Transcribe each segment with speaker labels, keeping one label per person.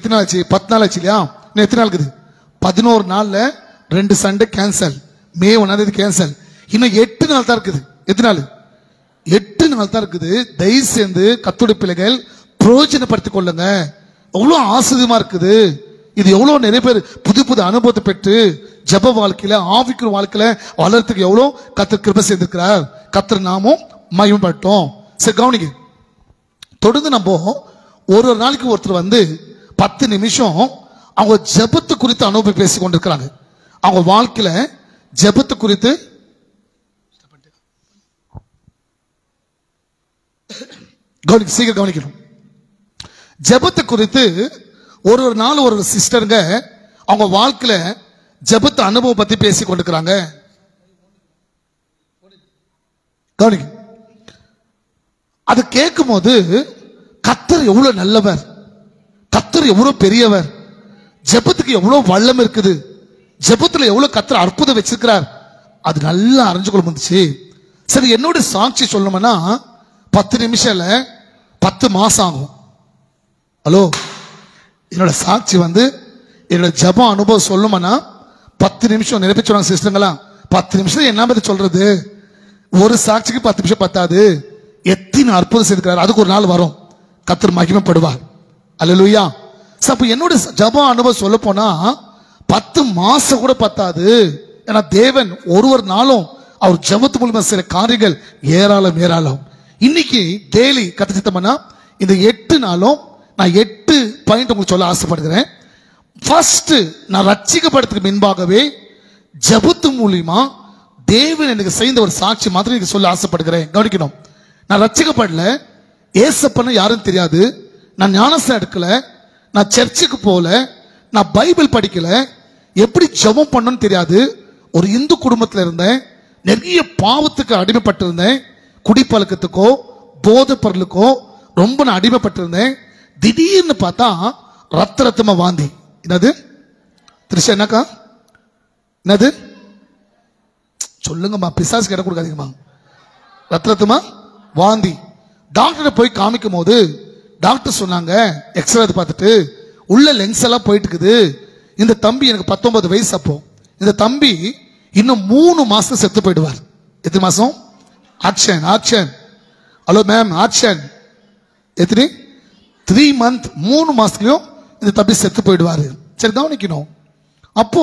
Speaker 1: எத்தனை நாள் ஆச்சு? 10 நாள் ஆச்சு இல்லையா? இன்னும் எத்தனை நாள் இருக்குது? 11 நாள்ல 2 சண்டே கேன்சல். மே 1 கேன்சல். இன்னும் 8 நாள் தான் இருக்குது. எத்தனை நாள்? 8 நாள் தான் இருக்குது. தயவு சேர்ந்து கர்த்தருடைய பிள்ளைகள் பிரயோஜனப்படுத்திக் கொள்ளுங்க. எவ்வளவு ஆசீர்வாதமா இருக்குது இது. எவ்வளவு நிறைய பேர் புது புது அனுபவத்தை பெற்று ஜெப வாழ்க்கையில ஆவிக்குரிய வாழ்க்கையில வளர்றதுக்கு எவ்வளவு கர்த்தர் கிருபை செய்திருக்கிறார். கர்த்தர் நாமும் மகிமைப்பட்டோம். சரி கவனிங்க. தொடர்ந்து நம்ம ஒரு நாளைக்கு ஒருத்தர் வந்து 10 நிமிஷம் அவங்க ஜெபத்து குறித்து அனுபவம் பேசிக் கொண்டிருக்கிறாங்க. அவங்க வாழ்க்கையில ஜெபத்து குறித்து சீக்கிரம் கவனிக்கணும். ஜெபத்தை குறித்து ஒரு நாள் ஒரு சிஸ்டருங்க அவங்க வாழ்க்கையில ஜெபத்து அனுபவம் பத்தி பேசி கொண்டிருக்கிறாங்க. கவனிக்க. அது கேட்கும் போது கர்த்தர் எவ்வளவு நல்லவர், கர்த்தர் எவ்வளவு பெரியவர், ஜெபத்துக்கு எவ்வளவு வல்லம் இருக்குது, ஜெபத்துல எவ்வளவு கர்த்தர் அற்புதம் வச்சிருக்கிறார், அது நல்லா அறிஞ்சு கொள்ள முடிச்சு. சரி என்னோட சாட்சி சொல்லணும்னா 10 நிமிஷம் இல்ல 10 மாசம் ஆகும். ஹலோ, என்னோட சாட்சி வந்து என்னோட ஜெப அனுபவம் சொல்லணும்னா 10 நிமிஷம். நிறைய பேர் சொல்றாங்க சிஸ்டங்களா 10 நிமிஷம் என்ன பத்தி சொல்றது, ஒரு சாட்சிக்கு 10 நிமிஷம் பத்தாது. எத்தனை அற்புதம் செய்திருக்கிறார். அதுக்கு ஒரு நாள் வரும் கர்த்தர் மகிமைப்படுவார். அல்லேலூயா. அப்ப என்னோட ஜெப அனுபவம் சொல்ல போனா 10 மாசம் கூட பத்தாது. ஏன்னா தேவன் ஒரு நாளும் அவர் ஜெபத்து மூலமா சில காரியங்கள் ஏராளம் ஏராளம். இன்னைக்கு டெய்லி கத்துக்கிட்டோம்னா இந்த 8 நாளும் நான் 8 பாயிண்ட் உங்களுக்கு சொல்ல ஆசைப்படுகிறேன். ஃபர்ஸ்ட், நான் ரட்சிக்கப்படுறதுக்கு முன்பாகவே ஜெபத்து மூலியமா தேவன் எனக்கு செய்த ஒரு சாட்சி மாதிரி எனக்கு சொல்ல ஆசைப்படுகிறேன். கவனிக்கணும். நான் ரட்சிக்கப்படல, ஏசப்பன்னு யாரும் தெரியாது, நான் ஞானஸ்நானம் எடுக்கல, நான் சர்ச்சுக்கு போல, நான் பைபிள் படிக்கல, எப்படி ஜெபம் பண்ணணும்னு தெரியாது. ஒரு இந்து குடும்பத்தில் இருந்தேன், நிறைய பாவத்துக்கு அடிமைப்பட்டிருந்தேன், குடிப்பழக்கத்துக்கோ போதை பொருளுக்கோ ரொம்ப நான் அடிமைப்பட்டிருந்தேன். திடீர்னு பார்த்தா ரத்தமா வாந்தி. என்னது திருஷா? என்னக்கா என்னது சொல்லுங்கம்மா, பிசாசுக்கு இடம் கொடுக்காதீங்கம்மா. ரத்தமா வாந்தி. டாக்டரை போய் காமிக்கும் போது டாக்டர் சொன்னாங்க, எக்ஸ்ரே பார்த்துட்டு உள்ள லென்ஸ் எல்லாம் போயிட்டு இருக்குது. இந்த தம்பி, எனக்கு 19 வயசு அப்போ, இந்த தம்பி இன்னும் 3 மாசம் செத்து போயிடுவார். எத்தனை மாசம்? Action action. Hello ma'am, action. எத்தனை? 3 months. 3 மாசத்துலயும் இந்த தம்பி செத்து போயிடுவாரு. சரி கவனிக்கணும். அப்போ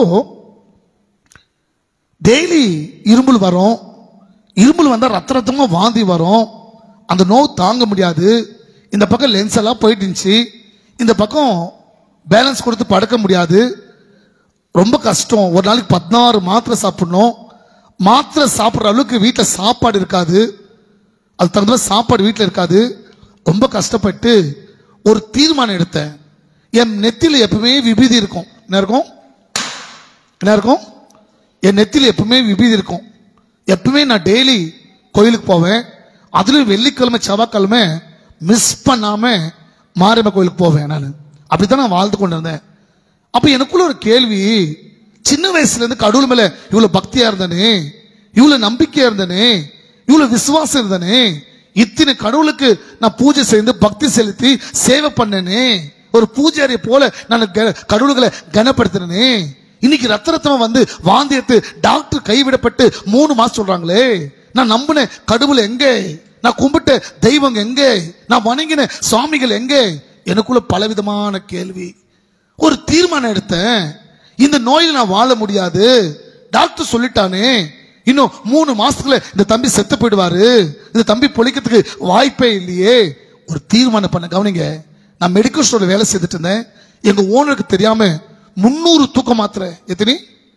Speaker 1: டெய்லி இருமல் வரும், இருமல் வந்தா ரத்தமா வாந்தி வரும், அந்த நோய் தாங்க முடியாது. இந்த பக்கம் லென்ஸ் எல்லாம் போயிட்டு இருந்துச்சு, இந்த பக்கம் பேலன்ஸ் கொடுத்து படுக்க முடியாது, ரொம்ப கஷ்டம். ஒரு நாளைக்கு 16 மாத்திரை சாப்பிடணும். மாத்திரை சாப்பிட்ற அளவுக்கு வீட்டில் சாப்பாடு இருக்காது, அது தகுந்த சாப்பாடு வீட்டில் இருக்காது. ரொம்ப கஷ்டப்பட்டு ஒரு தீர்மானம் எடுத்தேன். என் நெத்தியில் எப்பவுமே விபீதி இருக்கும். என்ன இருக்கும்? என்ன இருக்கும்? என் நெத்தியில் எப்பவுமே விபீதி இருக்கும். எப்பவுமே நான் டெய்லி கோயிலுக்கு போவேன். அதுலயும் வெள்ளிக்கிழமை செவ்வாய்க்கிழமை மிஸ் பண்ணாம மாரியம்மன் கோயிலுக்கு போவேன். நான் அப்படித்தான் நான் வாழ்ந்து கொண்டு இருந்தேன். அப்ப எனக்குள்ள ஒரு கேள்வி, சின்ன வயசுல இருந்து கடவுள் மேல இவ்வளவு பக்தியா இருந்தனே, இவ்வளவு நம்பிக்கையா இருந்தனே, இவ்வளவு விசுவாசம் இருந்தனே, இத்தனை கடவுளுக்கு நான் பூஜை செய்து பக்தி செலுத்தி சேவை பண்ணனே, ஒரு பூஜாரியை போல நான் கடவுள்களை கனப்படுத்தினே, இன்னைக்கு ரத்தமா வந்து வாந்தியத்து டாக்டர் கைவிடப்பட்டு 3 மாசம் சொல்றாங்களே, நான் நம்பின கடவுள் எங்கே, நான் கும்பிட்ட தெய்வம் எங்கே, நான் வணங்கின சுவாமிகள் எங்கே? எனக்குள்ள பலவிதமான கேள்வி. ஒரு தீர்மானம் எடுத்தேன், இந்த நோயில் நான் வாழ முடியாது. டாக்டர் சொல்லிட்டானே, இன்னும் 3 மாசத்துக்குள்ள இந்த தம்பி செத்து போயிடுவாரு, இந்த தம்பி பொழைக்கிறதுக்கு வாய்ப்பே இல்லையே. ஒரு தீர்மானம் பண்ண. கவனிங்க, நான் மெடிக்கல் ஸ்டோர்ல வேலை செய்துட்டு இருந்தேன். எங்க ஓனருக்கு தெரியாம 300 தூக்க மாத்திரை, எத்தனை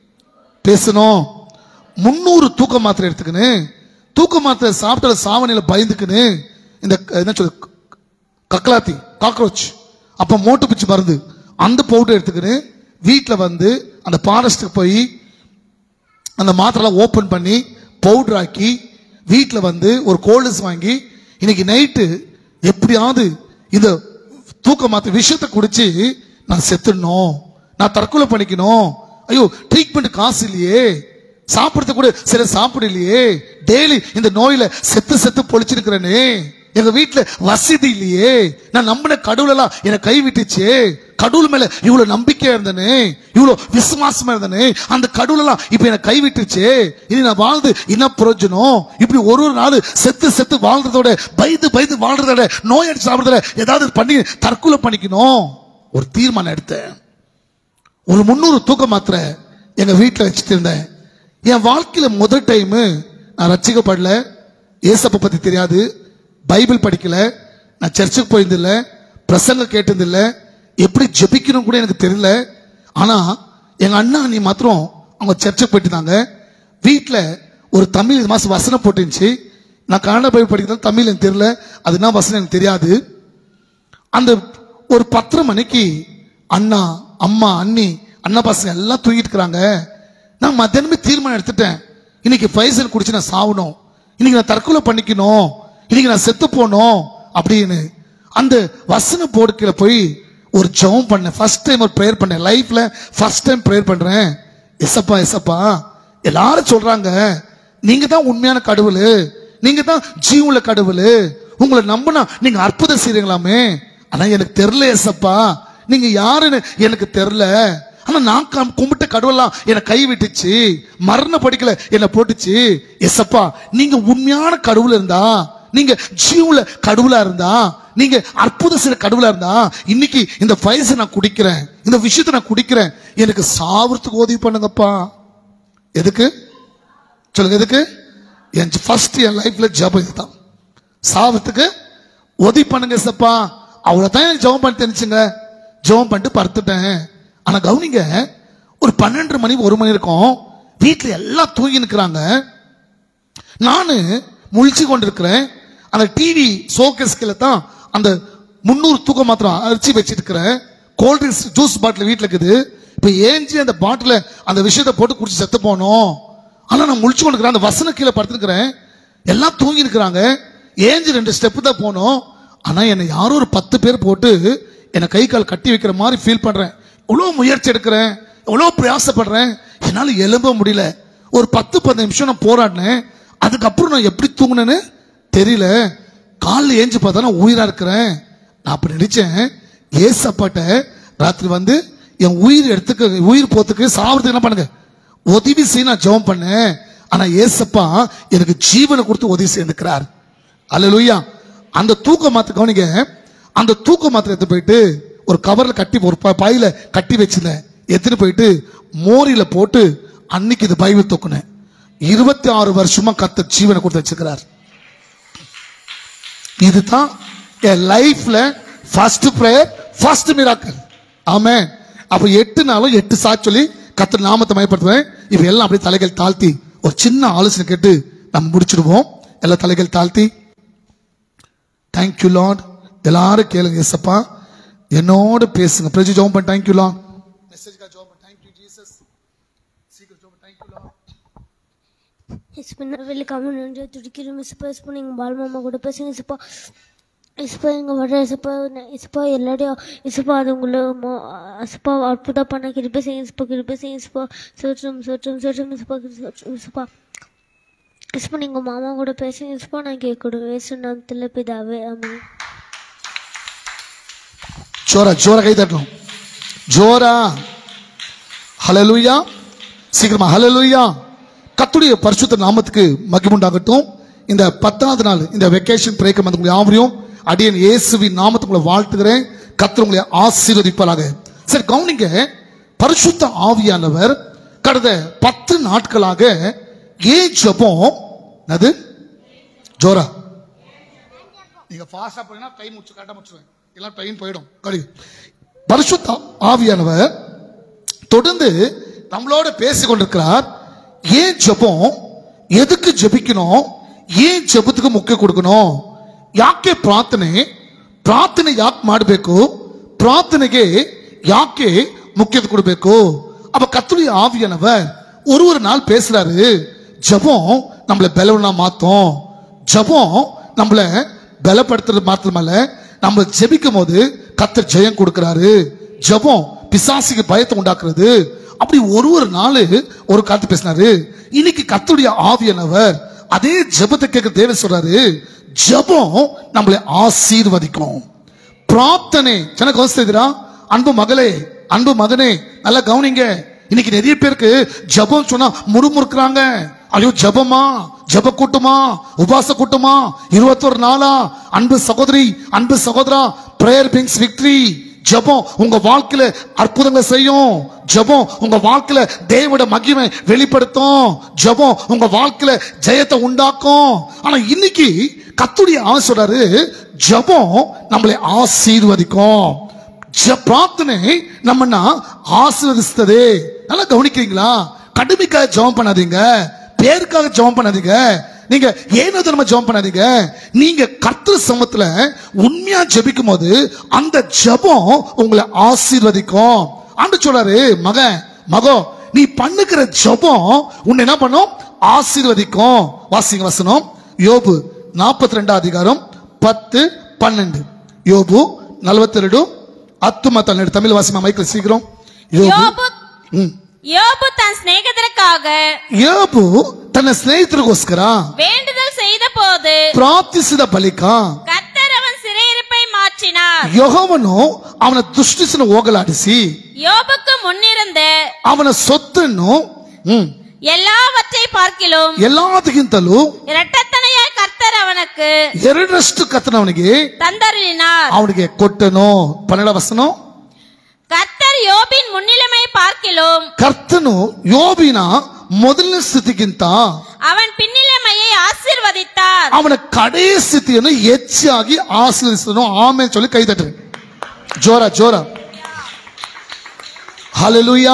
Speaker 1: பேசணும், 300 தூக்க மாத்திரை எடுத்துக்கின்னு, தூக்க மாத்திரை சாப்பிட்ட சாவணியில பயந்துக்குன்னு, இந்த என்ன சொல்லு கக்கலாத்தி காக்ரோச், அப்ப மோட்டு பிச்சு மருந்து, அந்த பவுடர் எடுத்துக்கின்னு வீட்டில் வந்து அந்த ஃபாரஸ்ட்டுக்கு போய் அந்த மாத்திரை ஓப்பன் பண்ணி பவுடர் ஆக்கி வீட்டில் வந்து ஒரு கோல்டஸ் வாங்கி, இன்னைக்கு நைட்டு எப்படியாவது இந்த தூக்க மாத்திரை விஷயத்தை குடிச்சு நான் செத்துடணும், நான் தற்கொலை பண்ணிக்கணும். ஐயோ, ட்ரீட்மெண்ட் காசு இல்லையே, சாப்பிடுறது கூட சில சாப்பிடலையே, டெய்லி இந்த நோயில செத்து செத்து பொழிச்சிருக்கிறேனே, எங்க வீட்டுல வசதி இல்லையே, நான் நம்பின கடவுள் எல்லாம் என்னை கைவிட்டுச்சே, கடவுள் மேல இவ்வளவு நம்பிக்கையா இருந்தனே, இவ்வளவு விசுவாசமா இருந்தனே, அந்த கடவுள் எல்லாம் இப்ப என்ன கைவிட்டுச்சு, இனி நான் வாழ்ந்து என்ன பிரயோஜனம்? இப்படி ஒரு நாள் செத்து செத்து வாழ்றதோட, பயந்து பயந்து வாழ்றதோட, நோய் அடிச்சு சாப்பிடுறத ஏதாவது பண்ணி தற்கொலை பண்ணிக்கணும் ஒரு தீர்மானம் எடுத்தேன். ஒரு 300 தூக்க மாத்திரை எங்க வீட்டுல வச்சுட்டு இருந்தேன். என் வாழ்க்கையில முதல் டைம் நான் ரட்சிக்கப்படல, ஏசப்ப பத்தி தெரியாது, பைபிள் படிக்கல, நான் சர்ச்சுக்கு போயிருந்தில்ல, பிரசங்க கேட்டதில்ல, எப்படி ஜெபிக்கணும் கூட எனக்கு தெரியல. ஆனா எங்க அண்ணா நீ மாத்திரம் அவங்க சர்ச்சுக்கு போயிட்டு இருந்தாங்க. வீட்டுல ஒரு தமிழ் மாசம் வசனம் போட்டுருந்துச்சு. நான் கன்னட பைபிள் படிக்கிறதால தமிழ் எனக்கு தெரியல, அது என்ன வசனம் எனக்கு தெரியாது. அந்த ஒரு 10:30 மணிக்கு அண்ணா, அம்மா, அண்ணி, அண்ணா பசங்க எல்லாம் தூங்கிட்டு இருக்கிறாங்க. நான் மத்தியானமே தீர்மானம் எடுத்துட்டேன், இன்னைக்கு பைசல் குடிச்சு நான் சாவணும், இன்னைக்கு நான் தற்கொலை பண்ணிக்கணும், இன்னைக்கு நான் செத்து போனோம் அப்படின்னு அந்த வசன போடுக்கையில போய் ஒரு ஜெபம் பண்ணேன். ஃபர்ஸ்ட் டைம் ஒரு பிரேயர் பண்ணேன், லைஃப்ல ஃபர்ஸ்ட் டைம் பிரேயர் பண்றேன். எசப்பா எசப்பா, எல்லாரும் சொல்றாங்க நீங்க தான் உண்மையான கடவுள், நீங்க தான் ஜீவுள்ள கடவுள், உங்களை நம்பினா நீங்க அற்புதம் செய்றீங்களாமே, ஆனா எனக்கு தெரியல எசப்பா, நீங்க யாருன்னு எனக்கு தெரியல. ஆனா நான் கும்பிட்ட கடவுள்லாம் என்னை கை விட்டுச்சு, மரண படிக்கல என்னை போட்டுச்சு. எசப்பா நீங்க உண்மையான கடவுள் இருந்தா, நீங்க ஜீவுல கடவுளா இருந்தா, நீங்க அற்புத செய்ற கடவுளா இருந்தா, இன்னைக்கு இந்த பைசை நான் குடிக்கிறேன், இந்த விஷயத்தை நான் குடிக்கிறேன், எனக்கு சாவறதுக்கு உதவி பண்ணுங்கப்பா. எதுக்கு சொல்லுங்க, எதுக்கு? என் ஃபர்ஸ்ட் என் லைஃப்ல ஜெபம் இதுதான், சாவறதுக்கு உதவி பண்ணுங்க எசப்பா. அவ்வளவுதான் எனக்கு ஜெபம் பண்ணி தெரிஞ்சுங்க. ஜெபம் பண்ணிட்டு படுத்துட்டேன். ஆனா கவனிங்க, ஒரு 12 மணி 1 மணி இருக்கும், வீட்டுல எல்லாம் தூங்கி நிற்கிறாங்க, நானு முழிச்சு கொண்டிருக்கிறேன். அந்த டிவி ஷோகேஸ்ல தான் அந்த 300 தூக்க மாத்திரம் அரிச்சு வச்சிட்டு இருக்கிறேன். கோல்ட் ட்ரிங்க்ஸ் ஜூஸ் பாட்டில் வீட்டுல இருக்குது. இப்ப ஏஞ்சி அந்த பாட்டில அந்த விஷயத்தை போட்டு குடிச்சு செத்து போனோம். ஆனா நான் முழிச்சு கொண்டிருக்கிறேன், அந்த வசன கீழே படுத்துருக்கிறேன், எல்லாம் தூங்கி இருக்கிறாங்க. ஏஞ்சி 2 ஸ்டெப் தான் போனோம். ஆனா என்னை யாரோ ஒரு 10 பேர் போட்டு என்னை கை கால் கட்டி வைக்கிற மாதிரி ஃபீல் பண்றேன். எவ்வளவு முயற்சி எடுக்கிறேன், எவ்வளவு பிரயாசப்படுறேன், என்னால எழும்ப முடியல. ஒரு 10-15 நிமிஷம் நான் போராடினேன். அதுக்கப்புறம் நான் எப்படி தூங்கினேன்னு தெரியல. காலில் ஏஞ்சி பார்த்தா நான் உயிரா இருக்கிறேன். நான் அப்படி நினைச்சேன், ஏசப்பாட்ட ராத்திரி வந்து என் உயிர் போத்துக்கு சாவறதுக்கு என்ன பண்ணுங்க உதவி செய்ய நான் ஜெபம் பண்ணேன். ஆனா ஏசப்பா எனக்கு ஜீவனை கொடுத்து உதவி செய்திருக்கிறார். அல்லேலூயா. அந்த தூக்க மாத்திரை கவனிங்க, அந்த தூக்க மாத்திரை எடுத்து போயிட்டு ஒரு கவர்ல கட்டி ஒரு பாயில கட்டி வச்சிருந்தேன். எடுத்துட்டு போயிட்டு மோரியில போட்டு அன்னைக்கு இது பைபிள் தூக்குனேன். 26 வருஷமா கர்த்தர் ஜீவனை கொடுத்து வச்சிருக்கிறார். இதுதான் என் லைஃப்ல first prayer, first miracle. Amen. அப்ப 8 நாளும் 8 சாட்சி சொல்லி கர்த்தர் நாமத்தை மகிமைப்படுத்துவேன். இப்ப எல்லாம் அப்படியே தலைகள் தாழ்த்தி ஒரு சின்ன ஆலோசனை கேட்டு நம்ம முடிச்சிடுவோம். எல்லாம் தலைகள் தாழ்த்தி, தேங்க்யூ லார்ட். எல்லாரும் கேளுங்க, ஏசப்பா என்னோட பேசுங்க. பிரஜி ஜெபம் பண்ண, தேங்க்யூ லார்ட். மெசேஜ்கா ஜெபம் பண்ண, தேங்க்யூ ஜீசஸ். சீக்கிரம் ஜெபம், தேங்க்யூ லார்ட்.
Speaker 2: இஸ்பா வெளி கம்யூனிட்டி துடிக்கிறோம். இஸ்பா நீங்கள் பால்மாமா கூட பேசுங்க. இஸ்பா எங்கள் வர இஸ்பா எல்லாரையும் இஸ்பா அது உங்களை இஸ்பா அற்புதம் பண்ண கிருபை செய்யும். இஸ்பா சோற்றம் இஸ்பா நீங்கள் மாமா கூட பேசுங்க. இஸ்பா நான் கேட்கணும். இயேசு நாமத்தில் பிதாவே, ஆமென்.
Speaker 1: ஜோரா ஜோரா கை தட்டணும், ஜோரா. ஹல்லேலூயா. சீக்கிரமா ஹல்லேலூயா. கர்த்தருடைய பரிசுத்த நாமத்துக்கு மகிமை உண்டாகட்டும். இந்த 10வது நாள் இந்த வெக்கேஷன் பிரேக் வந்து உங்களை யாவரையும் அடியேன் இயேசுவின் நாமத்துக்கு உங்களை வாழ்த்துகிறேன். கர்த்தர் உங்களை ஆசீர்வதிப்பாராக. சரி கவனிங்க, பரிசுத்த ஆவியானவர் கடந்த 10 நாட்களாக ஏன் ஜெபம் அது ஜோரா. நீங்க ஃபாஸ்டா போயினா டைம் முடிச்சு கரெக்டா முடிச்சுவேன், எல்லாம் டைம் போயிடும். பரிசுத்த ஆவியானவர் தொடர்ந்து நம்மளோட பேசிக் கொண்டிருக்கிறார். ஏன் ஜெபம், எதுக்கு ஜெபிக்கணும், ಏನ್ ಜಪದಕ್ಕೆ ಮುಖ್ಯ ಕೊಡಕನೋ, ಯಾಕೆ ಪ್ರಾರ್ಥನೆ ಯಾಕೆ ಮಾಡಬೇಕು, ಪ್ರಾರ್ಥನೆಗೆ ಯಾಕೆ முக்கியத்தை கொடுಬೇಕು. அப்ப கர்த்தருடைய ஆவியானவர் ஒரு நாள் பேசுறாரு, ஜெபம் நம்மளை பலவனா மாத்தும், ஜெபம் நம்மளை பலப்படுத்துறது மாத்திரமல்ல, நம்ம ஜெபிக்கும் போது கர்த்தர் ஜெயம் கொடுக்கிறாரு, ஜெபம் பிசாசுக்கு பயத்தை உண்டாக்குறது. அப்படி ஒரு நாள் ஒரு காத்து பேசினாரு. இன்னைக்கு கர்த்தருடைய ஆவியானவர் அதே ஜெபத்தை கேட்க தேவன் சொல்றாரு, ஜெபம் நம்மளை ஆசீர்வதிக்கும். பிரார்த்தனை எனக்கு வசதிரா அன்பு மகளே, அன்பு மகனே, நல்லா கவனிங்க. இன்னைக்கு நிறைய பேருக்கு ஜபம் சொன்னா முறுமுறுக்குறாங்க. ஐயோ ஜபமா, ஜப கூட்டமா, உபாச கூட்டமா, 21 நாளா? அன்பு சகோதரி, அன்பு சகோதரா, பிரேயர் பிரிங்ஸ் விக்டரி. ஜபம் உங்க வாழ்க்கையில அற்புதங்களை செய்யும். ஜபம் உங்க வாழ்க்கையில தேவனுடைய மகிமை வெளிப்படுத்தும். ஜபம் உங்க வாழ்க்கையில ஜெயத்தை உண்டாக்கும். ஆனா இன்னைக்கு கர்த்தருடைய ஆவி சொல்றாரு, ஜபம் நம்மளை ஆசீர்வதிக்கும். பிரார்த்தனை நம்மனா ஆசீர்வதித்ததே. நல்லா கவனிக்கிறீங்களா? கடுமைக்காக ஜெபம் பண்ணாதீங்க, பேருக்காக ஜெபம் பண்ணாதீங்க, நீங்க ஏனோ நம்ம ஜெபம் பண்ணாதீங்க. நீங்க கர்த்தர் சமத்துல உண்மையா ஜெபிக்கும் போது அந்த ஜெபம் உங்களை ஆசீர்வதிக்கும். ஆண்டவர் சொல்றாரு, மகன் மகோ, நீ பண்ணுகிற ஜெபம் உன்னை என்ன பண்ணும்? ஆசீர்வதிக்கும். வாசிங்க வசனம், யோபு 42 அதிகாரம் 10, 12. யோபு 42 10 தமிழ் வாசிமா மைக்கேல் சீக்கிரம்.
Speaker 3: யோபு தன் ಸ್ನೇಹಿತರಿಗಾಗಿ
Speaker 1: யோபு ತನ್ನ ಸ್ನೇಹಿತರಿಗೋಸ್ಕರ
Speaker 3: வேண்டுதல் செய்த போது
Speaker 1: ಪ್ರಾರ್ಥಿಸಿದ ಬಳಿಕ
Speaker 3: ಕರ್ತರ್ ಅವನ ಸಿರೆಯಿರಿಪೈ ಮಾற்றினார்.
Speaker 1: ಯೆಹೋವನು ಅವನ ದುಷ್ಟತನ ಹೋಗಲಾಡಿಸಿ
Speaker 3: யோபுக்கு முன்னிருந்த
Speaker 1: ಅವನ ಸೊತ್ತನ್ನು
Speaker 3: எல்லாவற்றை பார்க்கிலும்
Speaker 1: ಎಲ್ಲದಕ್ಕಿಂತಲೂ
Speaker 3: இரட்டத்தனையாய் கர்த்தர் அவனுக்கு
Speaker 1: ಎರಡರಷ್ಟು ಕರ್ತನು ಅವನಿಗೆ
Speaker 3: தந்தருளினார்.
Speaker 1: ಅವನಿಗೆ ಕೊಟ್ಟನು. 12 ವಚನ.
Speaker 3: கர்த்தர் யோபின் முன்னிலைமை பார்க்கிலும்
Speaker 1: ಕರ್ತನು ಯೋಬಿನ ಮೊದಲನೇ ಸ್ಥಿತಿಗಿಂತ
Speaker 3: அவன் பின்னிலைமையை ஆசீர்வதித்தார்.
Speaker 1: ಅವನ ಕಡೆಯ ಸ್ಥಿತಿಯನ್ನು ಹೆಚ್ಚಾಗಿ ಆಶೀರ್ವದಿಸಿದನು. ಆಮೆನ್ சொல்லி ಕೈ ತಟ್ಟರಿ. ಜೋರ ಜೋರ. ஹalleluya.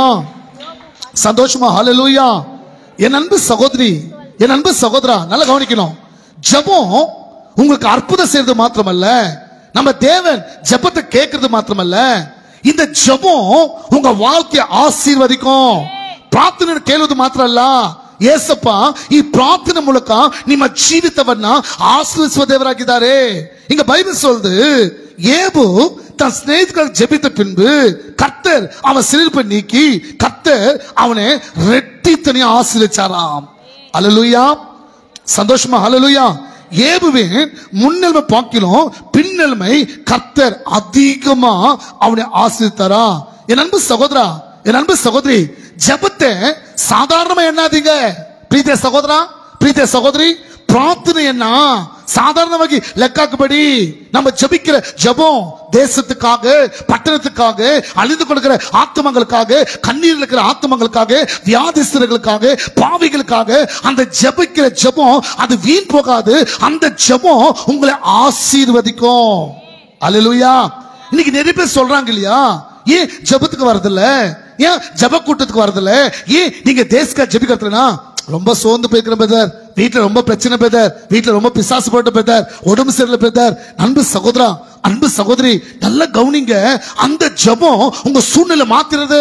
Speaker 1: சந்தோஷமா ஹalleluya. என் அன்பு சகோதரி, என் அன்பு சகோதரா, நல்லா கவனிக்கணும். ஜெபம் உங்களுக்கு அற்புதம் செய்யறது மாத்திரமல்ல, நம்ம தேவன் ஜெபத்தை கேட்கறது மாத்திரமல்ல, இந்த ஜெபம் உங்க வாழ்க்கையை ஆசீர்வதிக்கும். ಪ್ರಾರ್ಥನೆ ಕೇಳೋದು ಮಾತ್ರ ಅಲ್ಲ, ಏಸಪ್ಪ ಈ ಪ್ರಾರ್ಥನೆ ಮೂಲಕ ನಿಮ್ಮ ಜೀವಿತವನ್ನ ಆಶೀರ್ವದಿಸುವ ದೇವರಾಗಿದ್ದಾರೆ. இங்க பைபிள் சொல்லுது, ஏபு தன் ஸ்நேகிதர்கள் ஜெபித்த பின்பு கர்த்தர் அவன் சிரிப்பை நீக்கி கர்த்தர் அவனை ரெட்டித்தனியா ஆசீர்வதிச்சாராம். அல்லேலூயா. சந்தோஷமா ஹalleluya. ஏபுவின் முன்னிலைமை பார்க்கிலும் பின்னெல்மை கர்த்தர் அதிகமா அவனை ஆசீர்வதித்தாரா. என் அன்பு சகோதரா, என் அன்பு சகோதரி, ஜெபத்தை சாதாரணமா எண்ணாதீங்க. ಪ್ರೀತಿಯ ಸಹೋದರ, ಪ್ರೀತಿಯ ಸಹೋದರಿ, ಪ್ರಾರ್ಥನೆ சாதாரணமாக லெக்காக்குபடி நம்ம ஜெபிக்கிற ஜெபம் தேசத்துக்காக, பட்டணத்துக்காக, அழிந்து கொடுக்கிற ஆத்துமங்களுக்காக, கண்ணீர் இருக்கிற ஆத்துமங்களுக்காக, வியாதிஸ்தர்களுக்காக, பாவிகளுக்காக அந்த ஜெபிக்கிற ஜெபம் அது வீண் போகாது. அந்த ஜெபம் உங்களை ஆசீர்வதிக்கும். அல்லேலூயா. இன்னைக்கு நிறைய பேர் சொல்றாங்க இல்லையா, ஏன் ஜெபத்துக்கு வரதில்ல, ஏன் ஜெப கூட்டத்துக்கு வரதில்ல, ஏன் நீங்க தேசத்துக்காக ஜெபிக்கிறதுனா ரொம்ப சோர்ந்து போயிருக்கிற பிரதர், வீட்டுல ரொம்ப பிரச்சனை பிரதர், வீட்டுல ரொம்ப பிசாசு போட்ட பிரதர், உடம்பு சரியில்லை பிரதர். அன்பு சகோதரா, அன்பு சகோதரி, நல்லா கவனிங்க. அந்த ஜெபம் உங்க சூழ்நிலை மாத்துறது.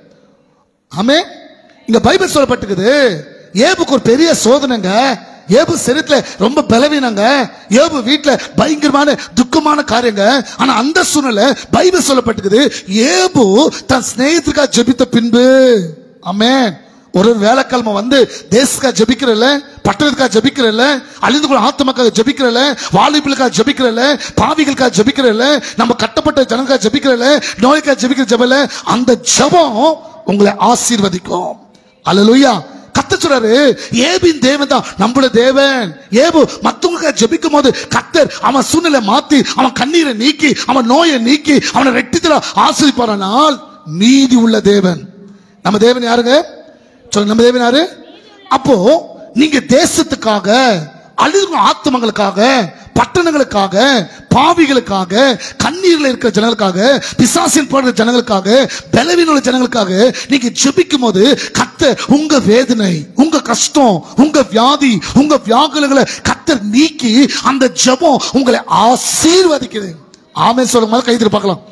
Speaker 1: ஆமே. இங்க பைபிள் சொல்லப்பட்டிருக்குது, ஏபுக்கு ஒரு பெரிய சோதனைங்க. ஏபு சரித்தில ரொம்ப பலவீனங்க. ஏபு வீட்டுல பயங்கரமான துக்கமான காரியங்க. ஆனா அந்த சூழ்நிலை பைபிள் சொல்லப்பட்டிருக்குது, ஏபு தன் சிநேகிதருக்காக ஜெபித்த பின்பு. ஆமென். ஒரு வேலைக்கிழமை வந்து தேசத்துக்காக ஜெபிக்கிறல்ல, பட்டணத்துக்காக ஜெபிக்கிறல்ல, அழிந்து கூட ஆத்மாக்காக ஜெபிக்கிறல்ல, வாலிபர்களுக்காக ஜெபிக்கிறல்ல, பாவிகளுக்காக ஜெபிக்கிறல்ல, நம்ம கட்டப்பட்ட ஜனங்களுக்காக ஜெபிக்கிறல்ல, நோய்க்காக ஜெபிக்கிற ஜெபல, அந்த ஜெபம் உங்களை ஆசீர்வதிக்கும். அல்லேலூயா. கர்த்தர் சொல்றாரு, ஏபின் தேவன் தான் நம்முடைய தேவன். ஏபு மத்தவங்க ஜெபிக்கும் போது கர்த்தர் அவன் சூழ்நிலை மாத்தி, அவன் கண்ணீரை நீக்கி, அவன் நோயை நீக்கி, அவனை ரெட்டித்தர ஆசீர்வதிப்பாரானால் நீதி உள்ள தேவன் நம்ம தேவன் யாருங்க? நம்ம தேவன் யாரு? அப்போ நீங்க தேசத்துக்காக, அழிவு ஆத்மங்களுக்காக, பட்டணங்களுக்காக, பாவிகளுக்காக, கண்ணீர்ல இருக்கிற ஜனங்களுக்காக, பிசாசின் போடுற ஜனங்களுக்காக, பலவீன ஜனங்களுக்காக நீங்க ஜெபிக்கும் போது கர்த்தர் உங்க வேதனை, உங்க கஷ்டம், உங்க வியாதி, உங்க வியாகுலங்களை கர்த்தர் நீக்கி அந்த ஜெபம் உங்களை ஆசீர்வதிக்குது. ஆமென் சொல்லுங்க. கை தட்டி பார்க்கலாம்.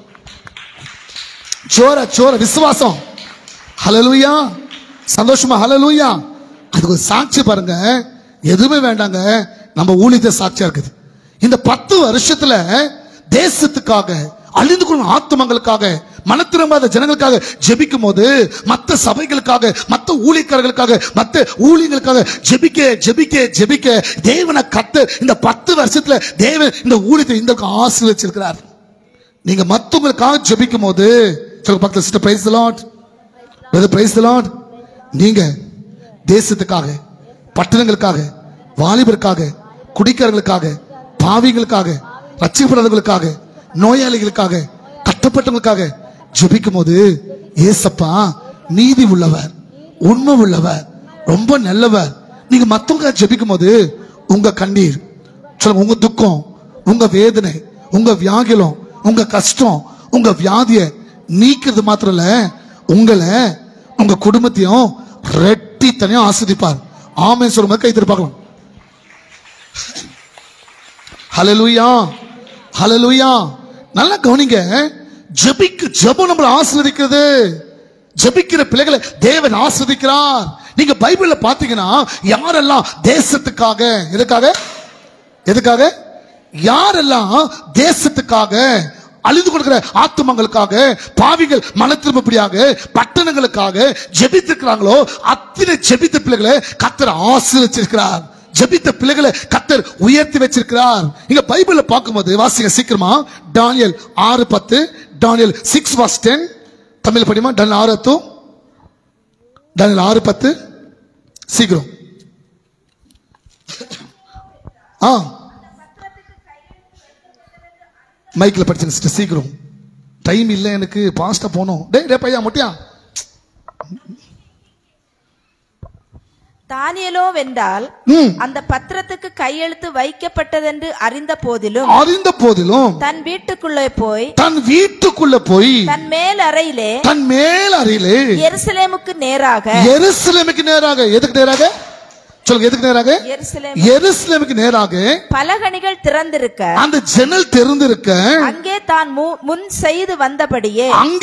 Speaker 1: ஜோர ஜோர விசுவாசம். ஹல்லேலூயா. சந்தோஷமா ஹல்லேலூயா. அதுக்கு ஒரு சாட்சி பாருங்க. எதுவுமே வேண்டாங்க, நம்ம ஊழியத்தை சாட்சியா இருக்குது. இந்த 10 வருஷத்துல தேசத்துக்காக, அழிந்து கொள்ளும் ஆத்துமங்களுக்காக, மனத்திரும்பாத ஜனங்களுக்காக ஜெபிக்கும் போது, மற்ற சபைகளுக்காக, மற்ற ஊழியக்காரர்களுக்காக, மற்ற ஊழியர்களுக்காக ஜெபிக்க ஜெபிக்க ஜெபிக்க தேவனை கர்த்தர் இந்த 10 வருஷத்துல தேவன் இந்த ஊழியத்தை இந்த ஆசீர்வதிச்சிருக்கிறார். நீங்க மத்தவங்களுக்காக ஜெபிக்கும் போது சொல்லுங்க பக்கத்துல sister praise the lord, brother praise the lord. நீங்க தேசத்துக்காக, பட்டணங்களுக்காக, வாலிபருக்காக, குடிக்காரர்களுக்காக, பாவிகளுக்காக, ரட்சிக்கப்படாதவர்களுக்காக, நோயாளிகளுக்காக, கட்டப்பட்டவங்களுக்காக ஜெபிக்கும் போது ஏசப்பா நீதி உள்ளவர், உண்மை உள்ளவர், ரொம்ப நல்லவர். நீங்க மத்தவங்க ஜெபிக்கும் போது உங்க கண்ணீர் சொல்லுங்க, உங்க துக்கம், உங்க வேதனை, உங்க வியாகுலம், உங்க கஷ்டம், உங்க வியாதியை நீக்கிறது மாத்திரம் இல்ல, உங்களை உங்க குடும்பத்தையும் ரெட்டி தனியா ஆஸ்வதிப்பார். ஆமென் சொல்லுங்க, கை தட்டி பார்க்கலாம். ஹல்லேலூயா, ஹல்லேலூயா. நல்லா கவனிங்க, ஜெபம் நம்மளை ஆசீர்வதிக்கிறது. ஜெபிக்கிற பிள்ளைகளை தேவன் ஆசீர்வதிக்கிறார். நீங்க பைபிள்ல பாத்தீங்கன்னா யாரெல்லாம் தேசத்துக்காக, எதுக்காக யாரெல்லாம் தேசத்துக்காக, அழிந்து கொடுக்கிற ஆத்துமங்களுக்காக, பாவிகள் மன திரும்படியாக, பட்டணங்களுக்காக ஜெபித்திருக்கிறாங்களோ அத்தனை ஜெபித்த பிள்ளைகளை கர்த்தர் ஆசீர்வதிச்சிருக்கிறார். ஜெபித்த பிள்ளைகளை கர்த்தர் உயர்த்தி வச்சிருக்கிறார். இங்க பைபிள்ல பார்க்கும்போது வாசிங்க சீக்கிரமா, தானியேல் 6:10, தானியேல் 6:10. தமிழ் படிமா, தானியேல் 6:10, தானியேல் 6:10 சீக்கிரம். மைக்ல படிச்சுங்க சிஸ்டர் சீக்கிரம், டைம் இல்லை எனக்கு, பாஸ்டா போனோம். டே பையா முட்டியா.
Speaker 4: தானியேலோ வென்றால் அந்த பத்திரத்துக்கு கையெழுத்து வைக்கப்பட்டதென்று அறிந்த போதிலும்
Speaker 1: தன் வீட்டுக்குள்ளே போய்
Speaker 4: தன் மேல் அறையிலே
Speaker 1: எருசலேமுக்கு நேராக, எதுக்கு நேராக சொல்லுங்க, எதுக்கு நேராக? எருசலேமுக்கு நேராக
Speaker 4: பலகணிகள் திறந்திருக்க,
Speaker 1: அந்த ஜன்னல் திறந்திருக்க,
Speaker 4: அங்கே தான் முன் செய்து வந்தபடியே,